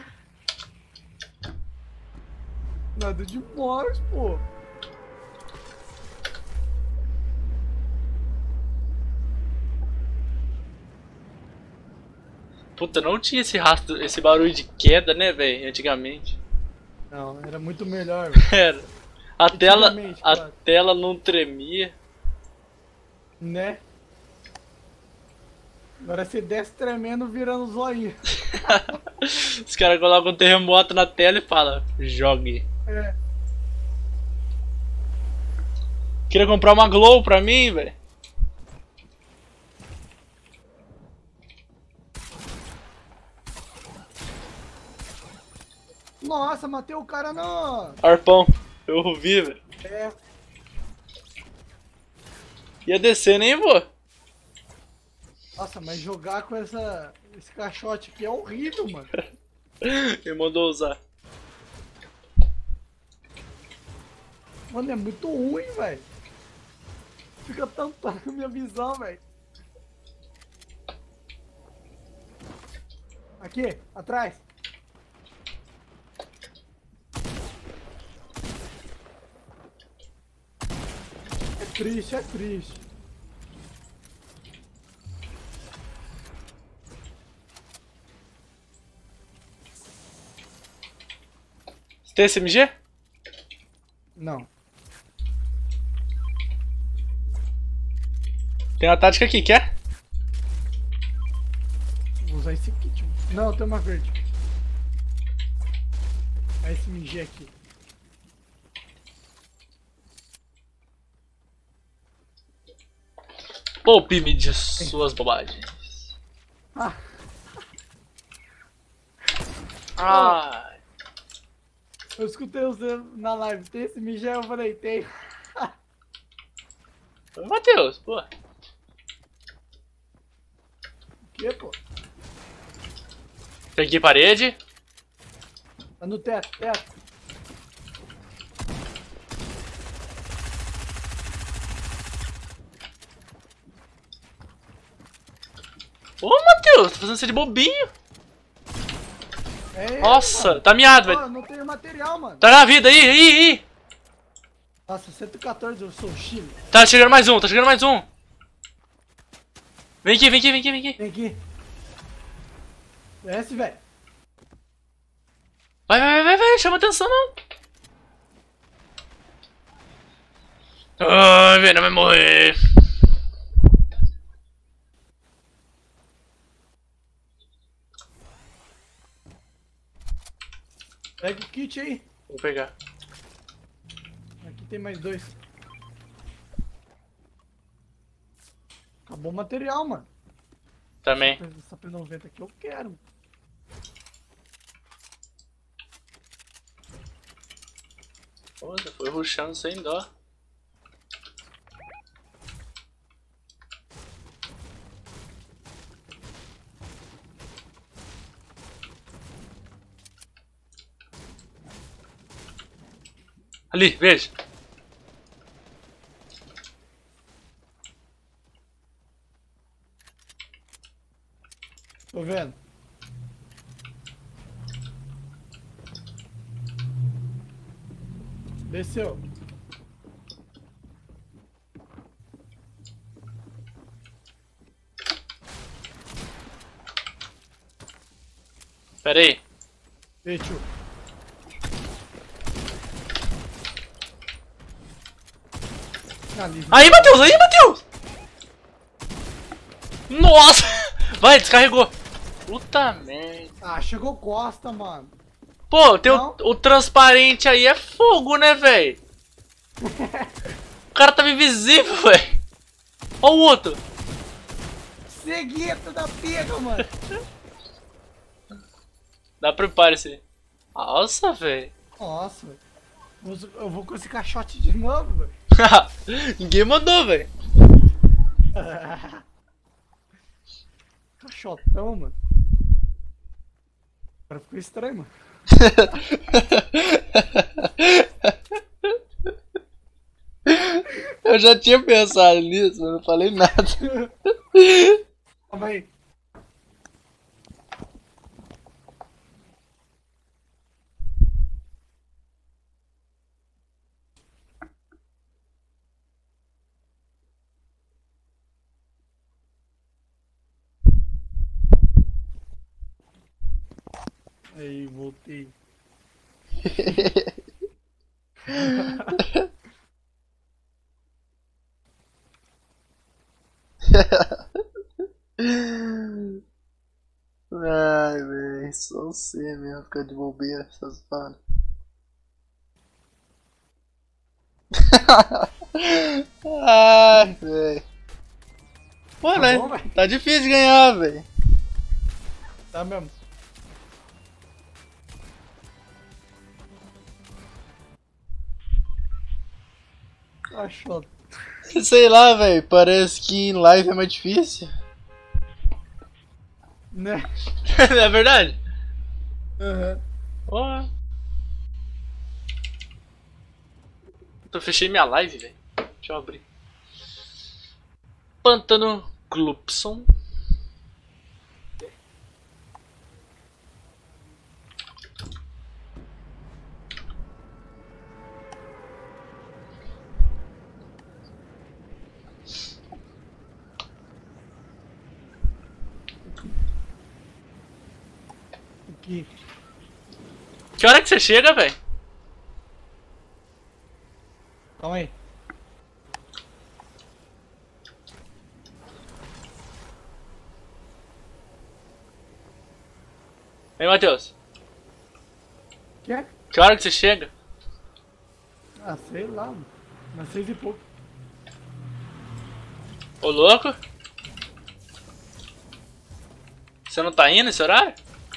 Nada demais, pô. Puta, não tinha esse rastro, esse barulho de queda, né, velho? Antigamente. Não, era muito melhor, velho. Era. A Claro. tela não tremia. Né? Agora você desce tremendo virando zoinho. Os caras colocam um terremoto na tela e falam, jogue. É. Queria comprar uma Glow pra mim, velho. Nossa, matei o cara no... Arpão, eu vi, velho. É. Ia descer, nem vou. Nossa, mas jogar com esse caixote aqui é horrível, mano. Ele mandou usar. Mano, é muito ruim, velho. Fica tampando a minha visão, velho. Aqui, atrás. É triste, é triste. Você Tem SMG? Não. Tem uma tática aqui, quer? Vou usar esse aqui, tipo. Não, tem uma verde. A SMG aqui. Poupe-me de suas bobagens. Ah. Ai. Eu escutei você na live. Tem SMG? Eu falei, tem. Matheus, pô. O que, pô? Tem aqui parede. Tá no teto, teto. Ô, Matheus, tá fazendo você de bobinho. É, Nossa, mano. tá miado, velho. Ó, não tenho material, mano. Tá na vida, aí. Nossa, 114, eu sou o Chile. Tá chegando mais um, tá chegando mais um. Vem aqui. Vem aqui. Desce, velho. Vai, chama atenção não. Ai, velho, não vai morrer. Pega o kit aí. Vou pegar. Aqui tem mais 2. Acabou o material, mano. Também. Essa P90 aqui eu quero. Pô, já foi rushando sem dó. Ali, veja. Tô vendo. Desceu. Pera aí. Fechou. Aí, Matheus! Nossa! Vai, descarregou. Puta merda. Ah, chegou Costa, mano. Pô, tem Não? o transparente aí é fogo, né, velho? O cara tava invisível, velho. Ó o outro. Segueta da pega, mano. Dá preparo esse aí. Nossa, velho. Nossa, velho. Eu vou com esse caixote de novo, velho. Ninguém mandou, velho. Caixotão, mano. Agora ficou estranho, mano. Eu já tinha pensado nisso, mas não falei nada. Calma aí. Aí, voltei. Ai, velho, só você mesmo ficar de bobeira essas horas. Ai, velho. Pô, Tá né? bom, véi? Tá difícil de ganhar, velho. Tá mesmo? Caixote. Sei lá, velho. Parece que em live é mais difícil. Né? Não é verdade? Aham. Ó. Eu fechei minha live, velho. Deixa eu abrir. Pântano Glupson. Aqui. Que hora que você chega, velho? Vem, Matheus. Quer? Que hora que você chega? Ah, sei lá, mano. Mas 6 e pouco. Ô, louco. Você não tá indo nesse horário?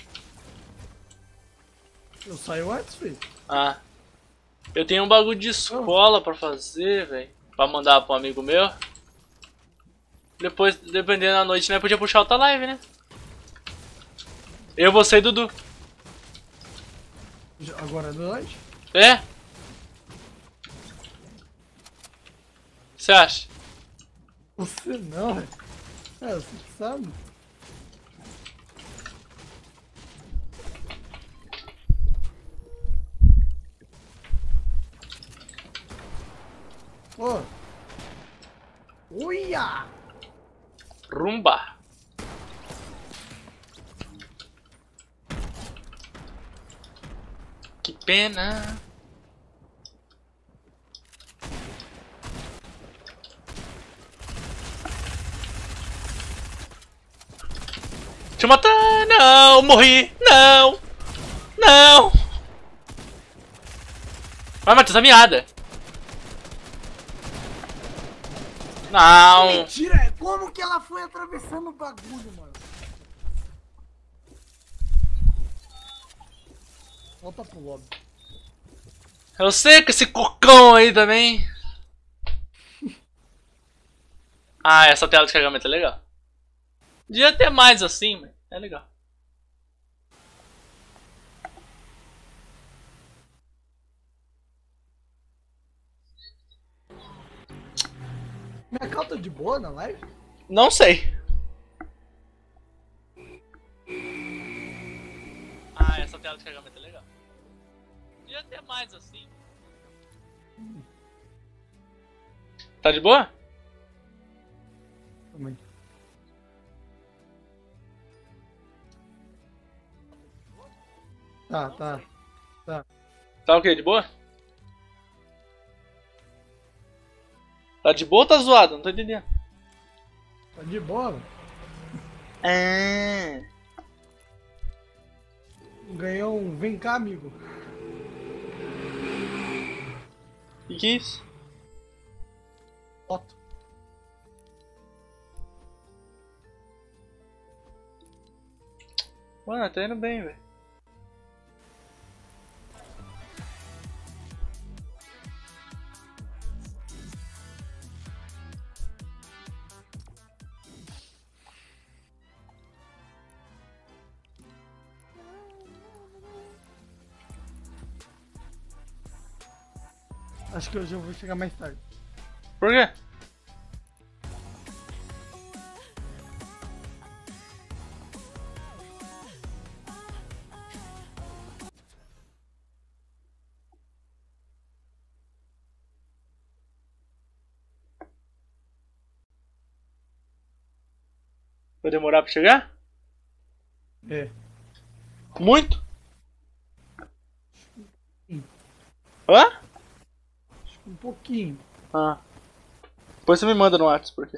Eu saio antes, filho. Ah. Eu tenho um bagulho de escola pra fazer, velho. Pra mandar pra um amigo meu. Depois, dependendo da noite, né? Podia puxar outra live, né? Eu, você e Dudu. Agora é noite? É? Você acha? Você não, velho. É, você que sabe. Ô! Uia! Rumba. Que pena. Deixa eu matar. Não, morri. Não. Não. Vai, Matheus, a miada. Não. Mentira! Como que ela foi atravessando o bagulho, mano? Volta pro lobby. Eu sei que esse cocão aí também. Ah, essa tela de carregamento é legal. Devia ter mais assim, mas é legal. Minha cal tá de boa na live? Não sei. Ah, essa tela de carregamento é legal. Devia ter mais assim. Tá de boa? Também. Tá. Tá o quê? De boa? Tá de boa ou tá zoado? Não tô entendendo. Tá de boa, velho. Ganhou um vem cá, amigo. Que é isso? Foto. Mano, tá indo bem, velho. Acho que hoje eu vou chegar mais tarde. Por quê? Vai demorar pra chegar? É. Muito? Hã? Acho que um pouquinho. Ah. Depois você me manda no WhatsApp, por quê?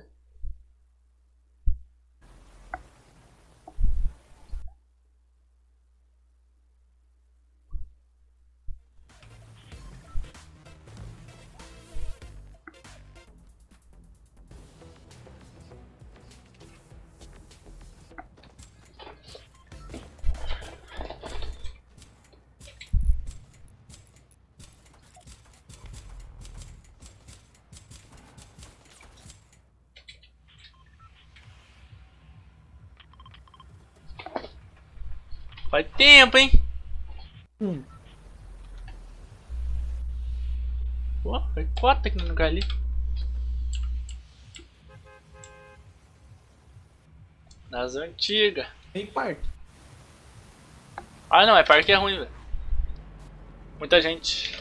Faz tempo, hein? Pô, foi 4 aqui no lugar ali. Das antigas. Tem parte. Ah não, é parque é ruim, velho. Muita gente.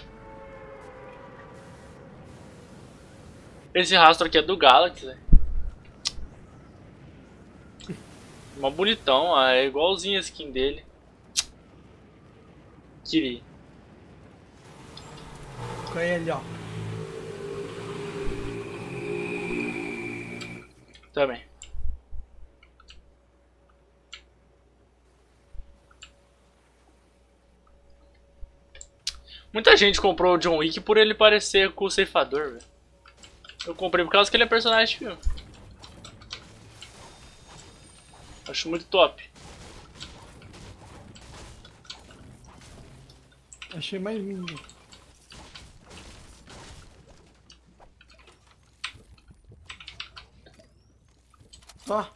Esse rastro aqui é do Galaxy, velho. Mó bonitão, é igualzinho a skin dele. Queria. Com ele, ó. Também. Muita gente comprou o John Wick por ele parecer com o ceifador, velho. Eu comprei por causa que ele é personagem de filme. Acho muito top. Achei mais lindo. Ó.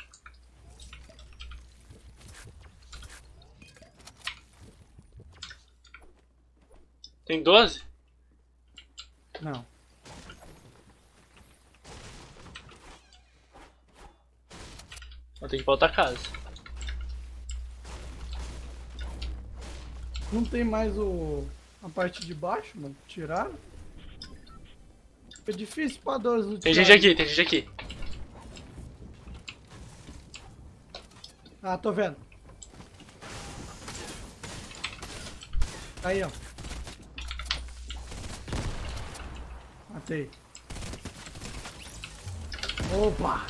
Tem 12? Não. Eu tenho que ir pra outra casa. Não tem mais a parte de baixo, mano. Tiraram. É difícil pra 12. Tem gente aqui, tem gente aqui. Ah, tô vendo. Aí, ó. Matei. Opa!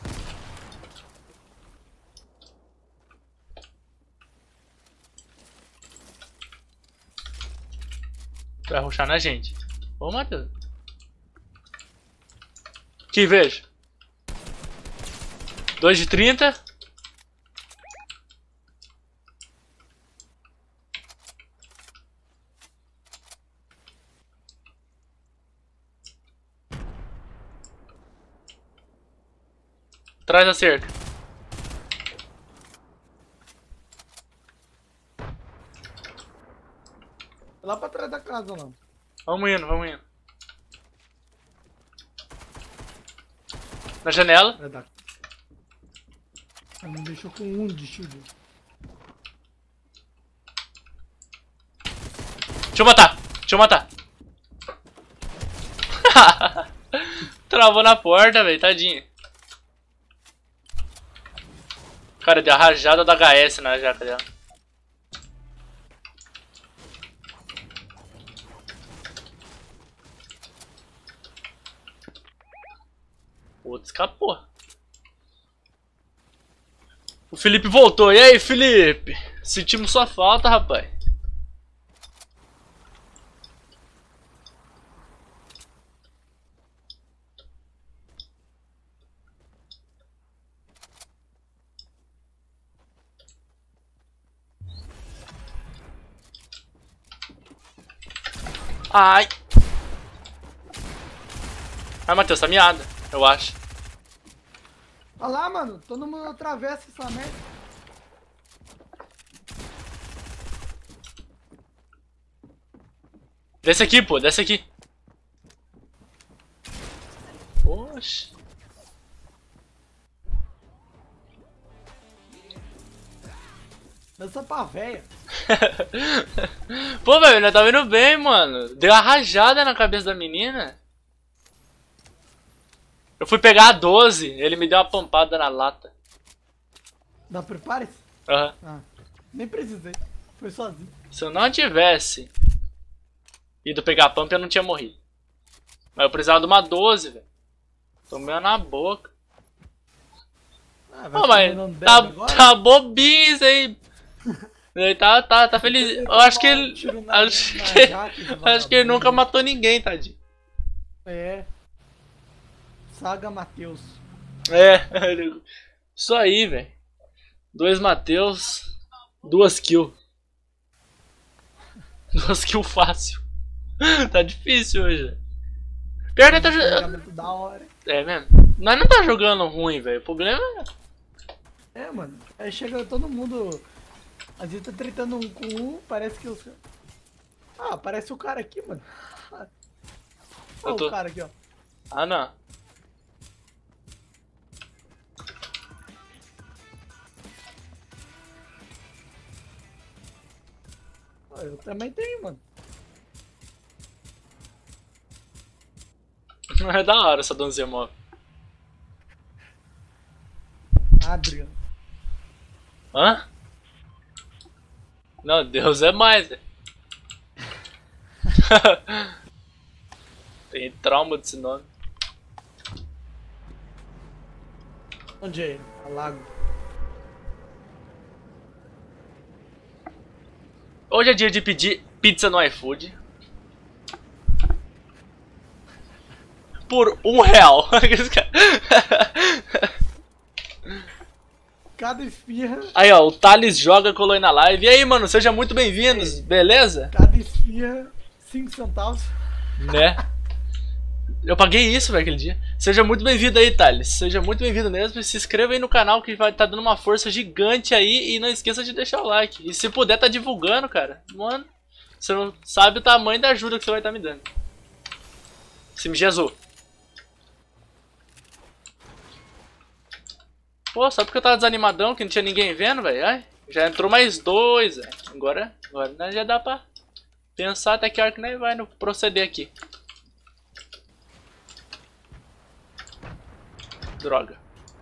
Vai rushar na gente. Ô, Matheus. Aqui, veja. 2 de 30. Atrás da cerca. Lá pra trás da casa, lá. Vamos indo, vamos indo. Na janela. É da... Ela me deixou com 1 de shield. Deixa eu matar. Deixa eu matar. Travou na porta, velho. Tadinho. Cara, deu a rajada da HS na jaca dela. O outro escapou. O Felipe voltou. E aí, Felipe? Sentimos sua falta, rapaz. Ai. Ai, Matheus, tá miada, eu acho. Olha lá, mano. Todo mundo atravessa essa merda. Desce aqui, pô, desce aqui. Poxa. Dança pra véia. Pô, velho, nós tá indo bem, mano. Deu uma rajada na cabeça da menina. Eu fui pegar a 12, ele me deu uma pampada na lata. Dá prepare-se? Aham. Ah, nem precisei. Foi sozinho. Se eu não tivesse ido pegar a pump, eu não tinha morrido. Mas eu precisava de uma 12, velho. Tomei uma na boca. Ah, Pô, mas tá bobinho isso aí. Ele tá feliz. Eu acho que ele. Acho que ele nunca matou ninguém, tadinho. É. Saga Matheus. É, isso aí, velho. 2 Matheus, 2 kills. 2 kills fácil. Tá difícil hoje. Pior que tá jogando. Da hora. É mesmo? Nós não tá jogando ruim, velho. O problema é. É, mano. Aí chega todo mundo. A gente tá tretando um com um, parece que os. Ah, parece o cara aqui, mano. Olha o cara aqui, ó. Ah, não. Eu também tenho, mano. É da hora essa donzinha móvel. Adriano. Hã? Não, Deus é mais, velho. Tem trauma desse nome. Onde é ele? Alago. Hoje é dia de pedir pizza no iFood. por R$1. Cada esfirra. Aí, ó, o Thales joga, colou aí na live. E aí, mano, sejam muito bem-vindos, beleza? Cada esfirra, 5 centavos. Né? Eu paguei isso, velho, aquele dia. Seja muito bem-vindo aí, Thales. Seja muito bem-vindo mesmo. E se inscreva aí no canal que vai estar dando uma força gigante aí. E não esqueça de deixar o like. E se puder, tá divulgando, cara. Mano, você não sabe o tamanho da ajuda que você vai estar me dando. SimG azul. Pô, só porque eu tava desanimadão, que não tinha ninguém vendo, velho. Ai, já entrou mais 2, velho. Agora né, já dá pra pensar até que hora que nós vai no proceder aqui. Droga.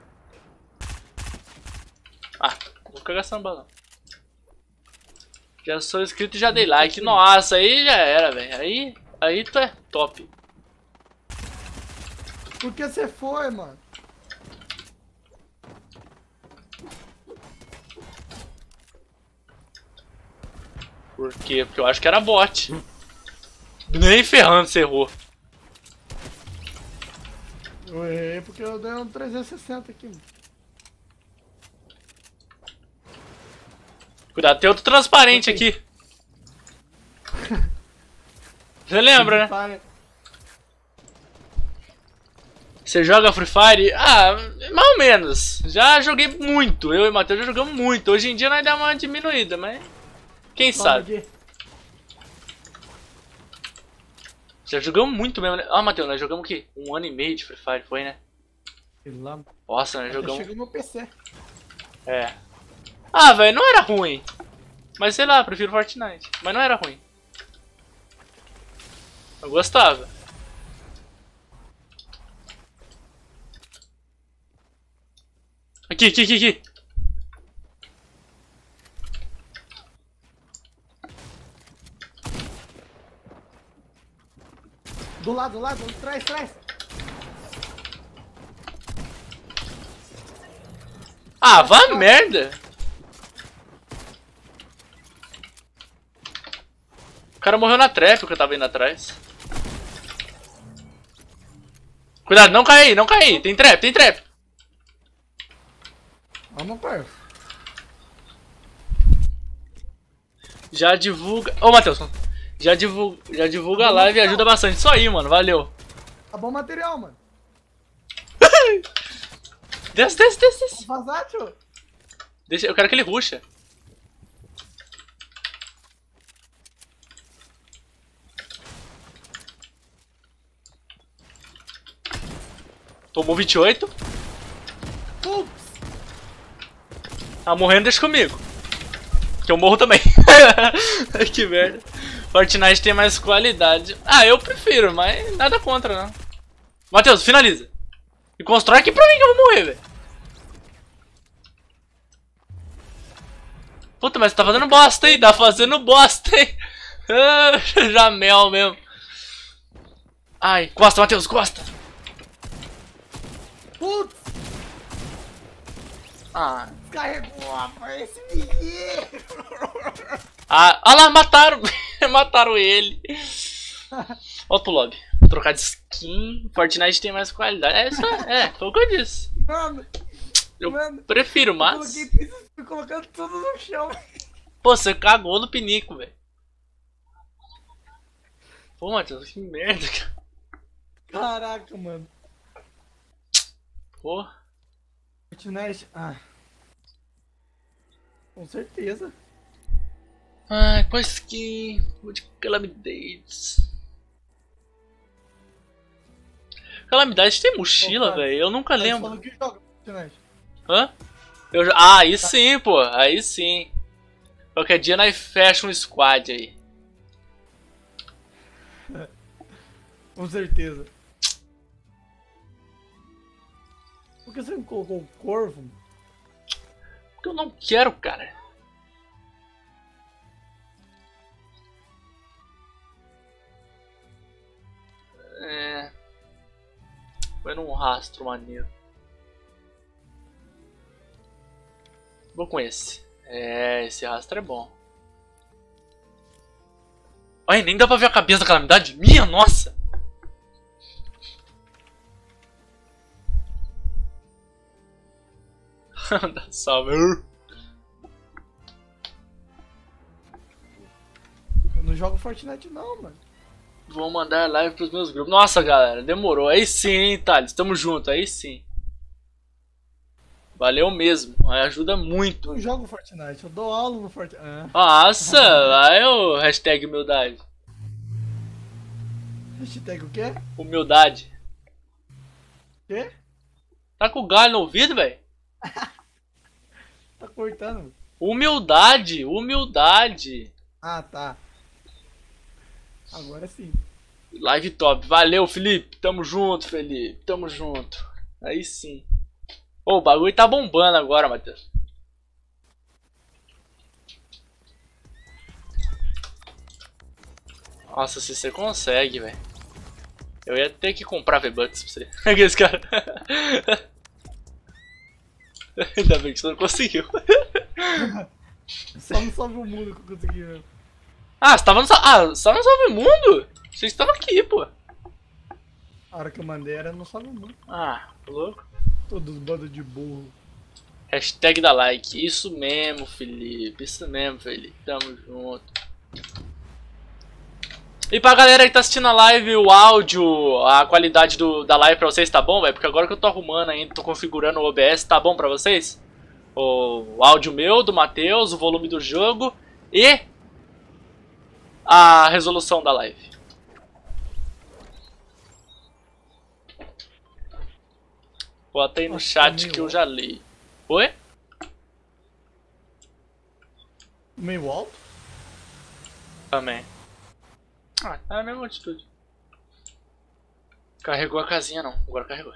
Ah, vou ficar gastando balão. Já sou inscrito e já dei like. Nossa, aí já era, velho. Aí tu é top. Por que você foi, mano? Por quê? Porque eu acho que era bot. Nem ferrando você errou. Eu errei porque eu dei um 360 aqui, mano. Cuidado, tem outro transparente aqui. Você lembra, né? Você joga Free Fire? Ah, mais ou menos. Já joguei muito. Eu e o Matheus já jogamos muito. Hoje em dia nós damos uma diminuída, mas... Quem sabe? Já jogamos muito mesmo, né? Ah, Matheus, nós jogamos o quê? 1 ano e meio de Free Fire, foi, né? Nossa, nós jogamos... Chegou no PC. É. Ah, velho, não era ruim. Mas sei lá, prefiro Fortnite. Mas não era ruim. Eu gostava. Aqui. Do lado, trás. Ah, vá merda. O cara morreu na trap que eu tava indo atrás. Cuidado, não cai aí. Tem trap. Vamos, parça. Já divulga... Ô, Matheus. Já divulga a live e ajuda bastante. Isso aí, mano. Valeu. Tá bom material, mano. Desce. Vazar, tio. Deixa, eu quero que ele rusha. Tomou 28. Tá morrendo, deixa comigo. Que eu morro também. Que merda. Fortnite tem mais qualidade. Ah, eu prefiro, mas nada contra, não. Matheus, finaliza. E constrói aqui pra mim que eu vou morrer, velho. Puta, mas você tá fazendo bosta, hein? Tá fazendo bosta, hein? Jamel mesmo. Ai, costa, Matheus, costa. Putz. Ah. Carregou, rapaz, esse menino. Ah, olha lá, mataram. Mataram ele. Outro lobby. Vou trocar de skin. Fortnite tem mais qualidade. É isso, foi o que eu disse. Mano, eu prefiro, mas... Eu coloquei piso, fui colocando tudo no chão. Pô, você cagou no pinico, velho. Pô, Matheus, que merda, cara. Caraca, mano. Pô. Fortnite, com certeza. Ai, qual skin? Vou de Calamidades. Calamidades tem mochila, velho. Eu nunca lembro. Que joga Fortnite? Hã? Ah, aí sim, pô. Aí sim. Qualquer dia nós fecha um squad aí. Com certeza. Por que você não colocou o corvo? Porque eu não quero, cara. Vai num rastro maneiro. Vou com esse. Esse rastro é bom. Ai, nem dá pra ver a cabeça da Calamidade. Minha nossa! Dá salve. Eu não jogo Fortnite não, mano. Vou mandar live pros meus grupos. Nossa, galera, demorou. Aí sim, hein, Thales. Tamo junto, aí sim. Valeu mesmo. Aí ajuda muito. Eu não jogo Fortnite, eu dou aula no Fortnite. Nossa, aí o hashtag humildade. Hashtag o quê? Humildade. Quê? Tá com o galho no ouvido, velho? Tá cortando. Humildade, humildade. Ah, tá. Agora sim. Live top. Valeu, Felipe. Tamo junto, Felipe. Tamo junto. Aí sim. Ô, o bagulho tá bombando agora, Matheus. Nossa, se você consegue, velho. Eu ia ter que comprar V-Bucks pra você. Aqueles cara. Ainda bem que você não conseguiu. Só não salve o mundo que eu consegui mesmo. Ah, você tava no, você tava no Salve Mundo? Você estava aqui, pô. A hora que eu mandei era no salve o mundo. Ah, louco. Todos bando de burro. Hashtag da like. Isso mesmo, Felipe. Isso mesmo, Felipe. Tamo junto. E pra galera que tá assistindo a live, o áudio, a qualidade da live pra vocês tá bom, velho? Porque agora que eu tô arrumando ainda, tô configurando o OBS, tá bom pra vocês? O áudio meu, do Matheus, o volume do jogo e a resolução da live. Bota aí no chat que eu já li. Oi? Meio alto? Também. Ah, é a mesma atitude. Carregou a casinha não, agora carregou.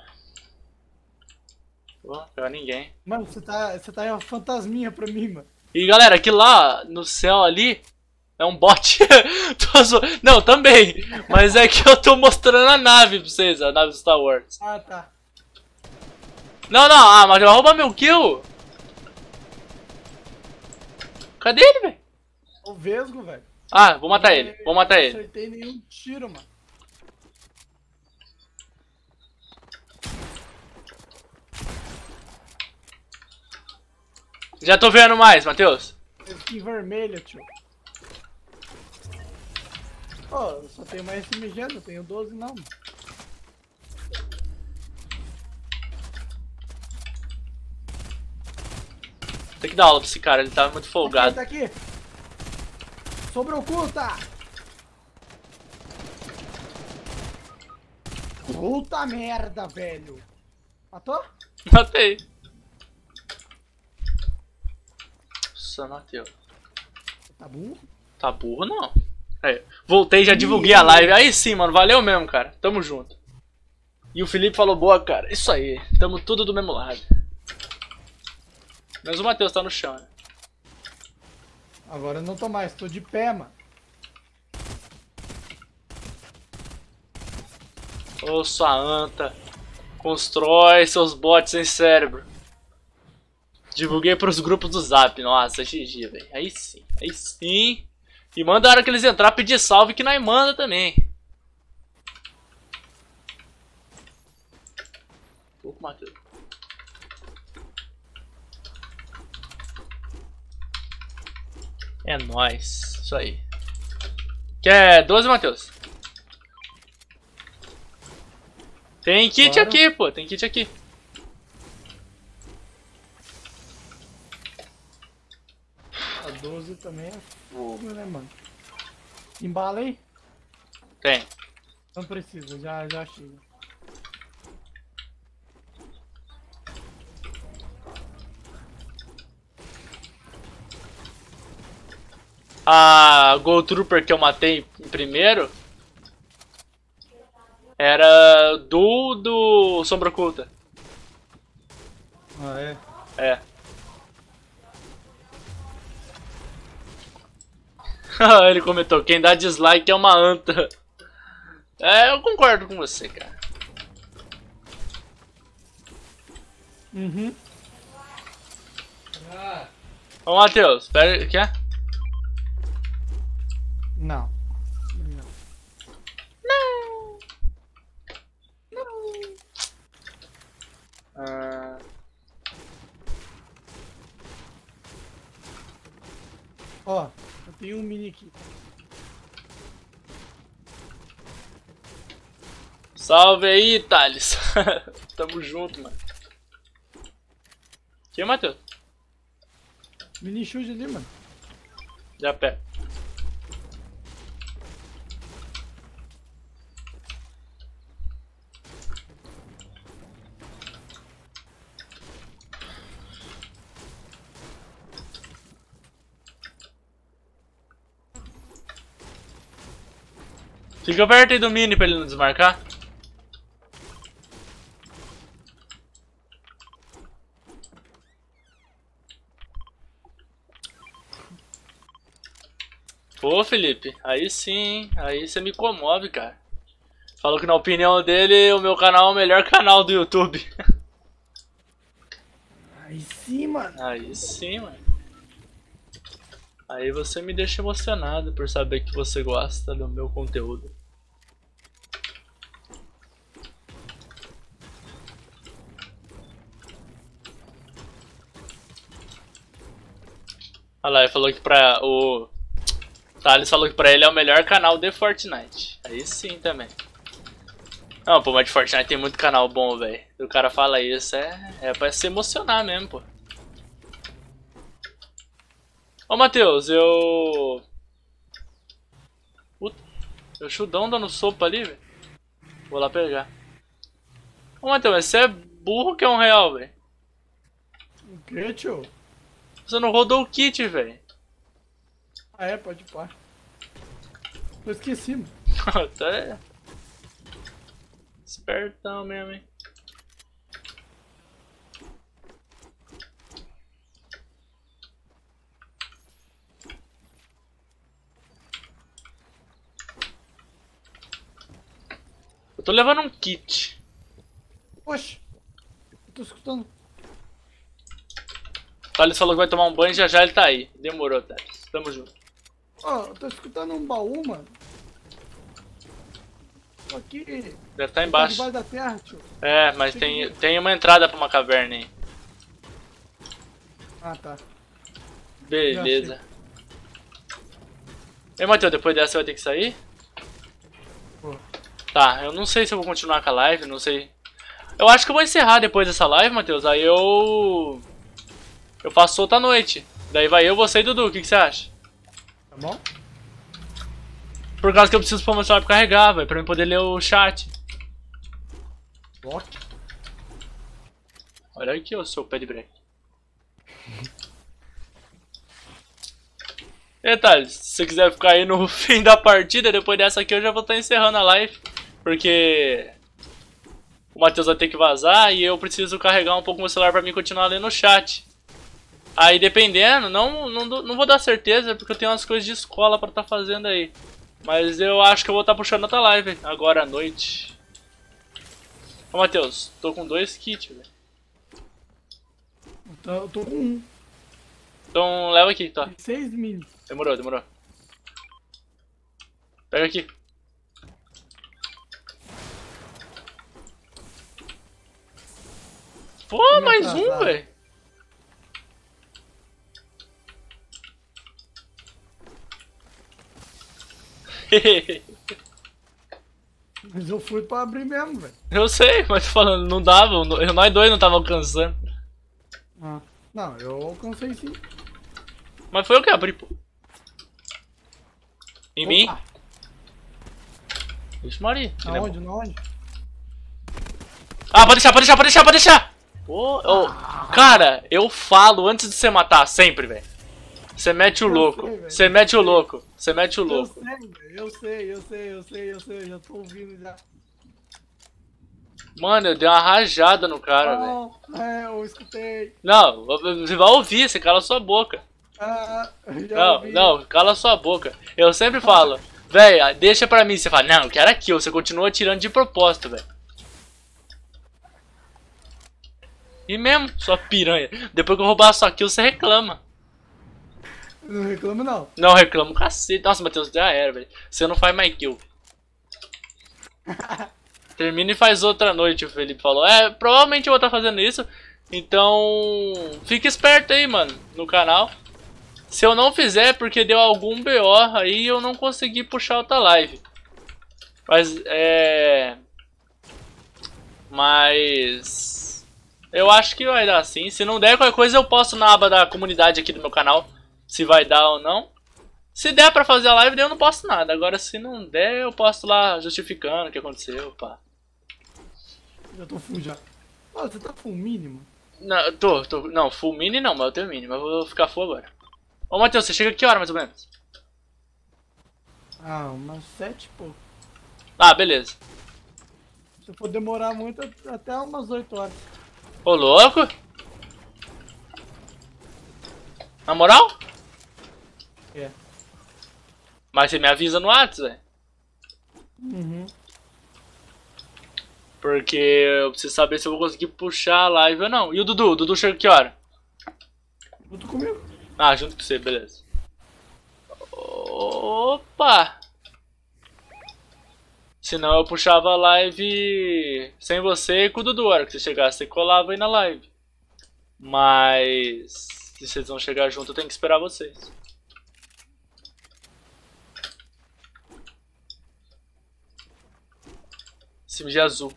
Não pegou ninguém. Mano, você tá uma fantasminha pra mim, mano. E galera, aqui lá no céu ali é um bot. Não, também. Mas é que eu tô mostrando a nave pra vocês, a nave do Star Wars. Ah, tá. Não, não, mas vai roubar meu kill. Cadê ele, velho? O Vesgo, velho. Ah, vou matar ele, vou matar ele. Não acertei nenhum tiro, mano. Já tô vendo mais, Matheus. Skin vermelha, tio. Ó, eu só tenho mais SMG, eu tenho 12 não, mano. Tem que dar aula pra esse cara, ele tá muito folgado. Tá aqui, tá aqui. Sombra oculta! Puta merda, velho. Matou? Matei. Nossa, Matheus. Tá burro? Tá burro, não. Aí, voltei, já divulguei a live. Aí sim, mano, valeu mesmo, cara. Tamo junto. E o Felipe falou, boa, cara. Isso aí, tamo tudo do mesmo lado. Mas o Matheus tá no chão, né? Agora eu não tô mais, tô de pé, mano. Ô, sua anta. Constrói seus bots sem cérebro. Divulguei pros grupos do Zap. Nossa, GG, velho. Aí sim, aí sim. E manda a hora que eles entrar pedir salve que nós manda também. Tô com o Matheus. É nóis. Isso aí. Quer 12, Matheus? Tem kit Claro. aqui, pô. Tem kit aqui. A 12 também é fogo, né, mano? Embala aí? Tem. Não precisa, já chega. A Gold Trooper que eu matei em primeiro era do Sombra Oculta. Ah, é? É. Ele comentou, quem dá dislike é uma anta. É, eu concordo com você, cara. Uhum. Ô, Matheus, pera, quer? Não. Ah, Ó, eu tenho um mini aqui. Salve aí, Thales. Tamo junto, mano. Aqui, Matheus. Mini chute ali, mano. Já pega. Fica perto aí do mini pra ele não desmarcar. Pô, Felipe, aí sim, hein? Aí você me comove, cara. Falou que na opinião dele o meu canal é o melhor canal do YouTube. Aí sim, mano. Aí sim, mano. Aí você me deixa emocionado por saber que você gosta do meu conteúdo. Olha lá, ele falou que pra o Thales falou que pra ele é o melhor canal de Fortnite. Aí sim também. Não, pô, mas de Fortnite tem muito canal bom, velho. O cara fala isso, é pra se emocionar mesmo, pô. Ô, Matheus, eu... Puta, o Chudão dando sopa ali, velho. Vou lá pegar. Ô, Matheus, mas você é burro que é R$1, velho. O que, tio? Você não rodou o kit, velho. Ah, é, pode pá. Eu esqueci, mano. Tá é... espertão mesmo, hein. Eu tô levando um kit. Oxe. Eu tô escutando. O Thales falou que vai tomar um banho e já já ele tá aí. Demorou, Thales. Tamo junto. Ó, eu tô escutando um baú, mano. Tô aqui. Deve estar embaixo. Debaixo da terra, tio. É, mas tem uma entrada pra uma caverna aí. Ah, tá. Beleza. Ei, Matheus, depois dessa você vai ter que sair? Pô. Tá, eu não sei se eu vou continuar com a live, não sei. Eu acho que eu vou encerrar depois dessa live, Matheus. Aí eu faço outra noite. Daí vai eu, você e Dudu, o que você acha? Tá bom? Por causa que eu preciso pôr meu celular pra carregar, velho, pra eu poder ler o chat. Lock. Olha aqui, ô seu pé de break. E Thales, se você quiser ficar aí no fim da partida, depois dessa aqui eu já vou estar encerrando a live. Porque o Matheus vai ter que vazar e eu preciso carregar um pouco meu celular pra mim continuar lendo o chat. Aí dependendo, não vou dar certeza porque eu tenho umas coisas de escola pra estar fazendo aí. Mas eu acho que eu vou estar puxando outra live agora à noite. Ô Matheus, tô com 2 kits, velho. Eu tô com um. Então leva aqui, tá. 6 mini. Demorou, demorou. Pega aqui. Pô, mais um, velho. Mas eu fui pra abrir mesmo, velho. Eu sei, mas tô falando, não dava, nós dois não tava alcançando. Ah. Não, eu alcancei sim. Mas foi eu que abri, pô. Em mim? Opa. Vixe Maria. Na onde? Na onde? Ah, pode deixar, pode deixar, pode deixar, pode deixar! Pô, cara, eu falo antes de você matar, sempre, velho. Você mete o louco, você mete o louco, você mete o louco. Eu sei, já tô ouvindo já. Mano, eu dei uma rajada no cara, velho. É, eu escutei. Não, você vai ouvir, você cala sua boca. Ah, já Não, ouvi. não, cala sua boca. Eu sempre falo, velho, deixa pra mim. Você fala, não, eu quero aquilo. Você continua atirando de propósito, velho. E mesmo, sua piranha. Depois que eu roubar sua kill, você reclama. Não reclamo não. Não, reclamo, cacete. Nossa, Matheus, já era, velho. Você não faz mais kill. Termina e faz outra noite, o Felipe falou. É, provavelmente eu vou estar fazendo isso. Então, fique esperto aí, mano, no canal. Se eu não fizer é porque deu algum BO aí eu não consegui puxar outra live. Mas eu acho que vai dar sim. Se não der qualquer coisa eu posto na aba da comunidade aqui do meu canal. Se vai dar ou não. Se der pra fazer a live daí eu não posto nada. Agora se não der eu posto lá justificando o que aconteceu, pá. Já tô full já. Ah, você tá full mínimo? Não, não, full mini não, mas eu tenho mini. Mas eu vou ficar full agora. Ô Matheus, você chega que hora mais ou menos? Ah, umas 7 e pouco. Ah, beleza. Se for demorar muito, até umas 8 horas. Ô louco? Na moral? É. Mas você me avisa no WhatsApp, velho. Uhum. Porque eu preciso saber se eu vou conseguir puxar a live ou não. E o Dudu? O Dudu chega que hora? Junto comigo. Ah, junto com você, beleza. Opa! Senão eu puxava a live sem você e com o Dudu. A hora que você chegasse, você colava aí na live. Mas se vocês vão chegar junto, eu tenho que esperar vocês. Esse de azul.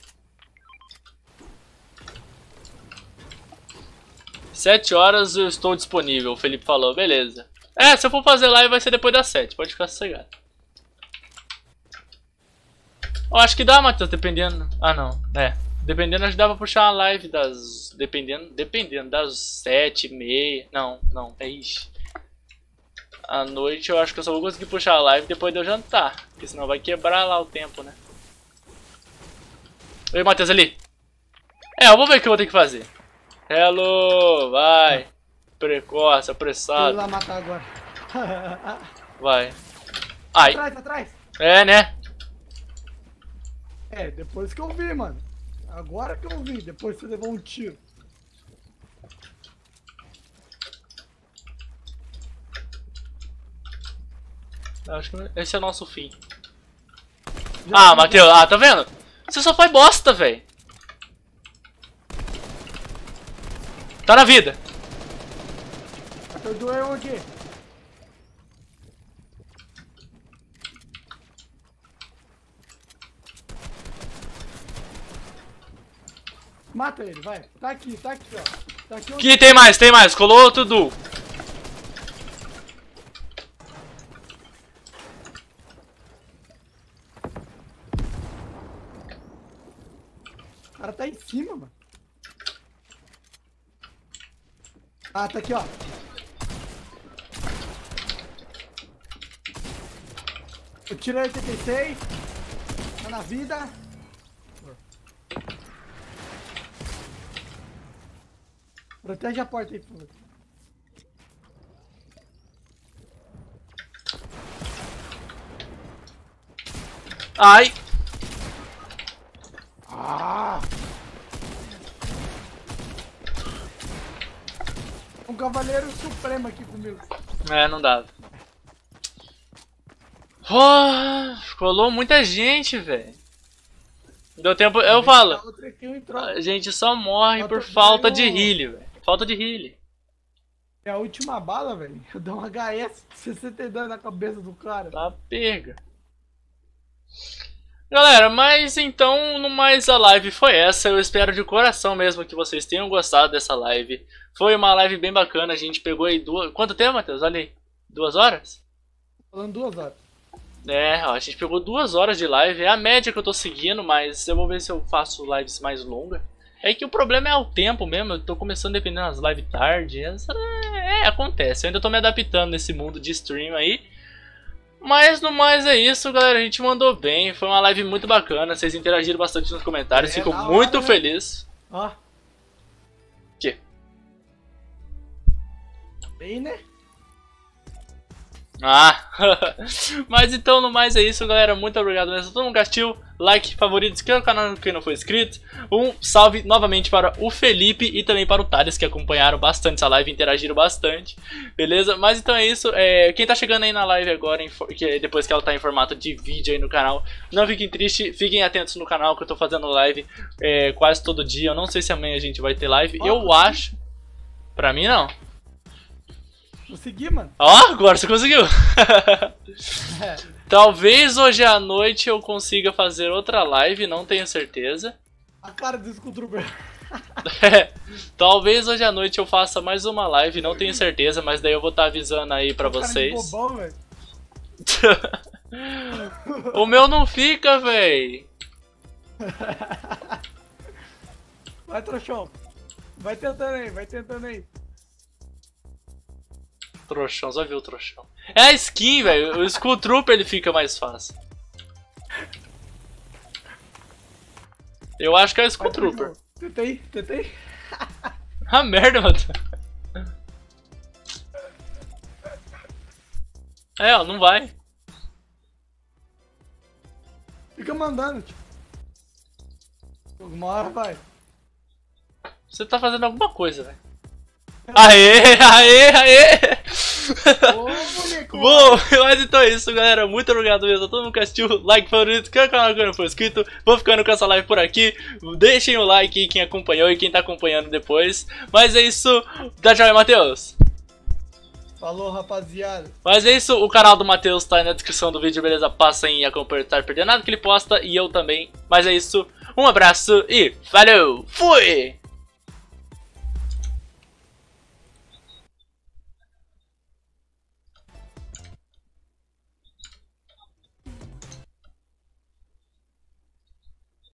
7 horas eu estou disponível, o Felipe falou, beleza. É, se eu for fazer live vai ser depois das 7, pode ficar sossegado. Eu acho que dá, Matheus, dependendo. Ah não, dependendo acho que dá pra puxar uma live das... Dependendo das 7h30. Não, ixi. À noite eu acho que eu só vou conseguir puxar a live depois de eu jantar. Porque senão vai quebrar lá o tempo, né? Oi, Matheus, ali. Eu vou ver o que eu vou ter que fazer. Hello, vai. Precoce, apressado. Vou ir lá matar agora. Vai. Ai. Atrás, atrás. É, né? É, depois que eu vi, mano. Agora que eu vi, depois você levou um tiro. Acho que esse é o nosso fim. Ah, Matheus, tá vendo? Você só faz bosta, velho. Tá na vida. Perdoeu aqui. Mata ele, vai. Tá aqui, ó. Tá aqui onde... Aqui tem mais. Colou outro duo. O cara tá em cima, mano. Ah, tá aqui, ó. Eu tirei 86. Tá na vida. Protege a porta aí, por favor. Ai. Ah! Um cavaleiro supremo aqui comigo. É, não dava. Oh, colou muita gente, velho. Deu tempo, eu falo. A gente só morre por falta de heal, velho. Falta de heal. É a última bala, velho. Eu dou um HS 62 na cabeça do cara. Tá pega. Galera, mas então, no mais a live foi essa. Eu espero de coração mesmo que vocês tenham gostado dessa live. Foi uma live bem bacana. A gente pegou aí duas... Quanto tempo, Matheus? Olha aí. 2 horas? Falando 2 horas. É, ó, a gente pegou 2 horas de live. É a média que eu tô seguindo, mas eu vou ver se eu faço lives mais longas. É que o problema é o tempo mesmo. Eu tô começando a depender das lives tarde. Acontece. Eu ainda tô me adaptando nesse mundo de stream aí. Mas no mais é isso, galera. A gente mandou bem. Foi uma live muito bacana. Vocês interagiram bastante nos comentários. Fico muito feliz. Ó. Que? Bem, né? Ah, mas então no mais é isso, galera. Muito obrigado mesmo. Todo mundo gastiu, like, favorito, inscreva no canal quem não for inscrito. Um salve novamente para o Felipe e também para o Thales, que acompanharam bastante essa live, interagiram bastante. Beleza? Mas então é isso. Quem tá chegando aí na live agora, depois que ela tá em formato de vídeo aí no canal, não fiquem tristes, fiquem atentos no canal que eu tô fazendo live quase todo dia. Eu não sei se amanhã a gente vai ter live. Eu acho. Pra mim não. Consegui, mano. Ó, agora você conseguiu. É. Talvez hoje à noite eu consiga fazer outra live, não tenho certeza. A cara do Skulltrooper. Talvez hoje à noite eu faça mais uma live, não tenho certeza, mas daí eu vou estar avisando aí pra Cara de vocês. bobão, velho. O meu não fica, véi. Vai, trouxão. Vai tentando aí. Trouxão, só viu o trouxão. É a skin, velho. O Skulltrooper ele fica mais fácil. Eu acho que é o Skulltrooper. Tentei. Ah, merda, mano. É, ó, não vai. Fica mandando, tipo. Uma hora vai. Você tá fazendo alguma coisa, velho. Aê! Ô, moleque. Bom, mas então é isso, galera. Muito obrigado mesmo a todo mundo que assistiu. Like, favorito, que é o canal que não for inscrito. Vou ficando com essa live por aqui. Deixem o like quem acompanhou e quem tá acompanhando depois. Mas é isso. Dá tchau aí, Matheus. Falou, rapaziada. Mas é isso, o canal do Matheus tá aí na descrição do vídeo, beleza? Passem em acompanhar, tá perdendo nada que ele posta e eu também. Mas é isso, um abraço e valeu! Fui!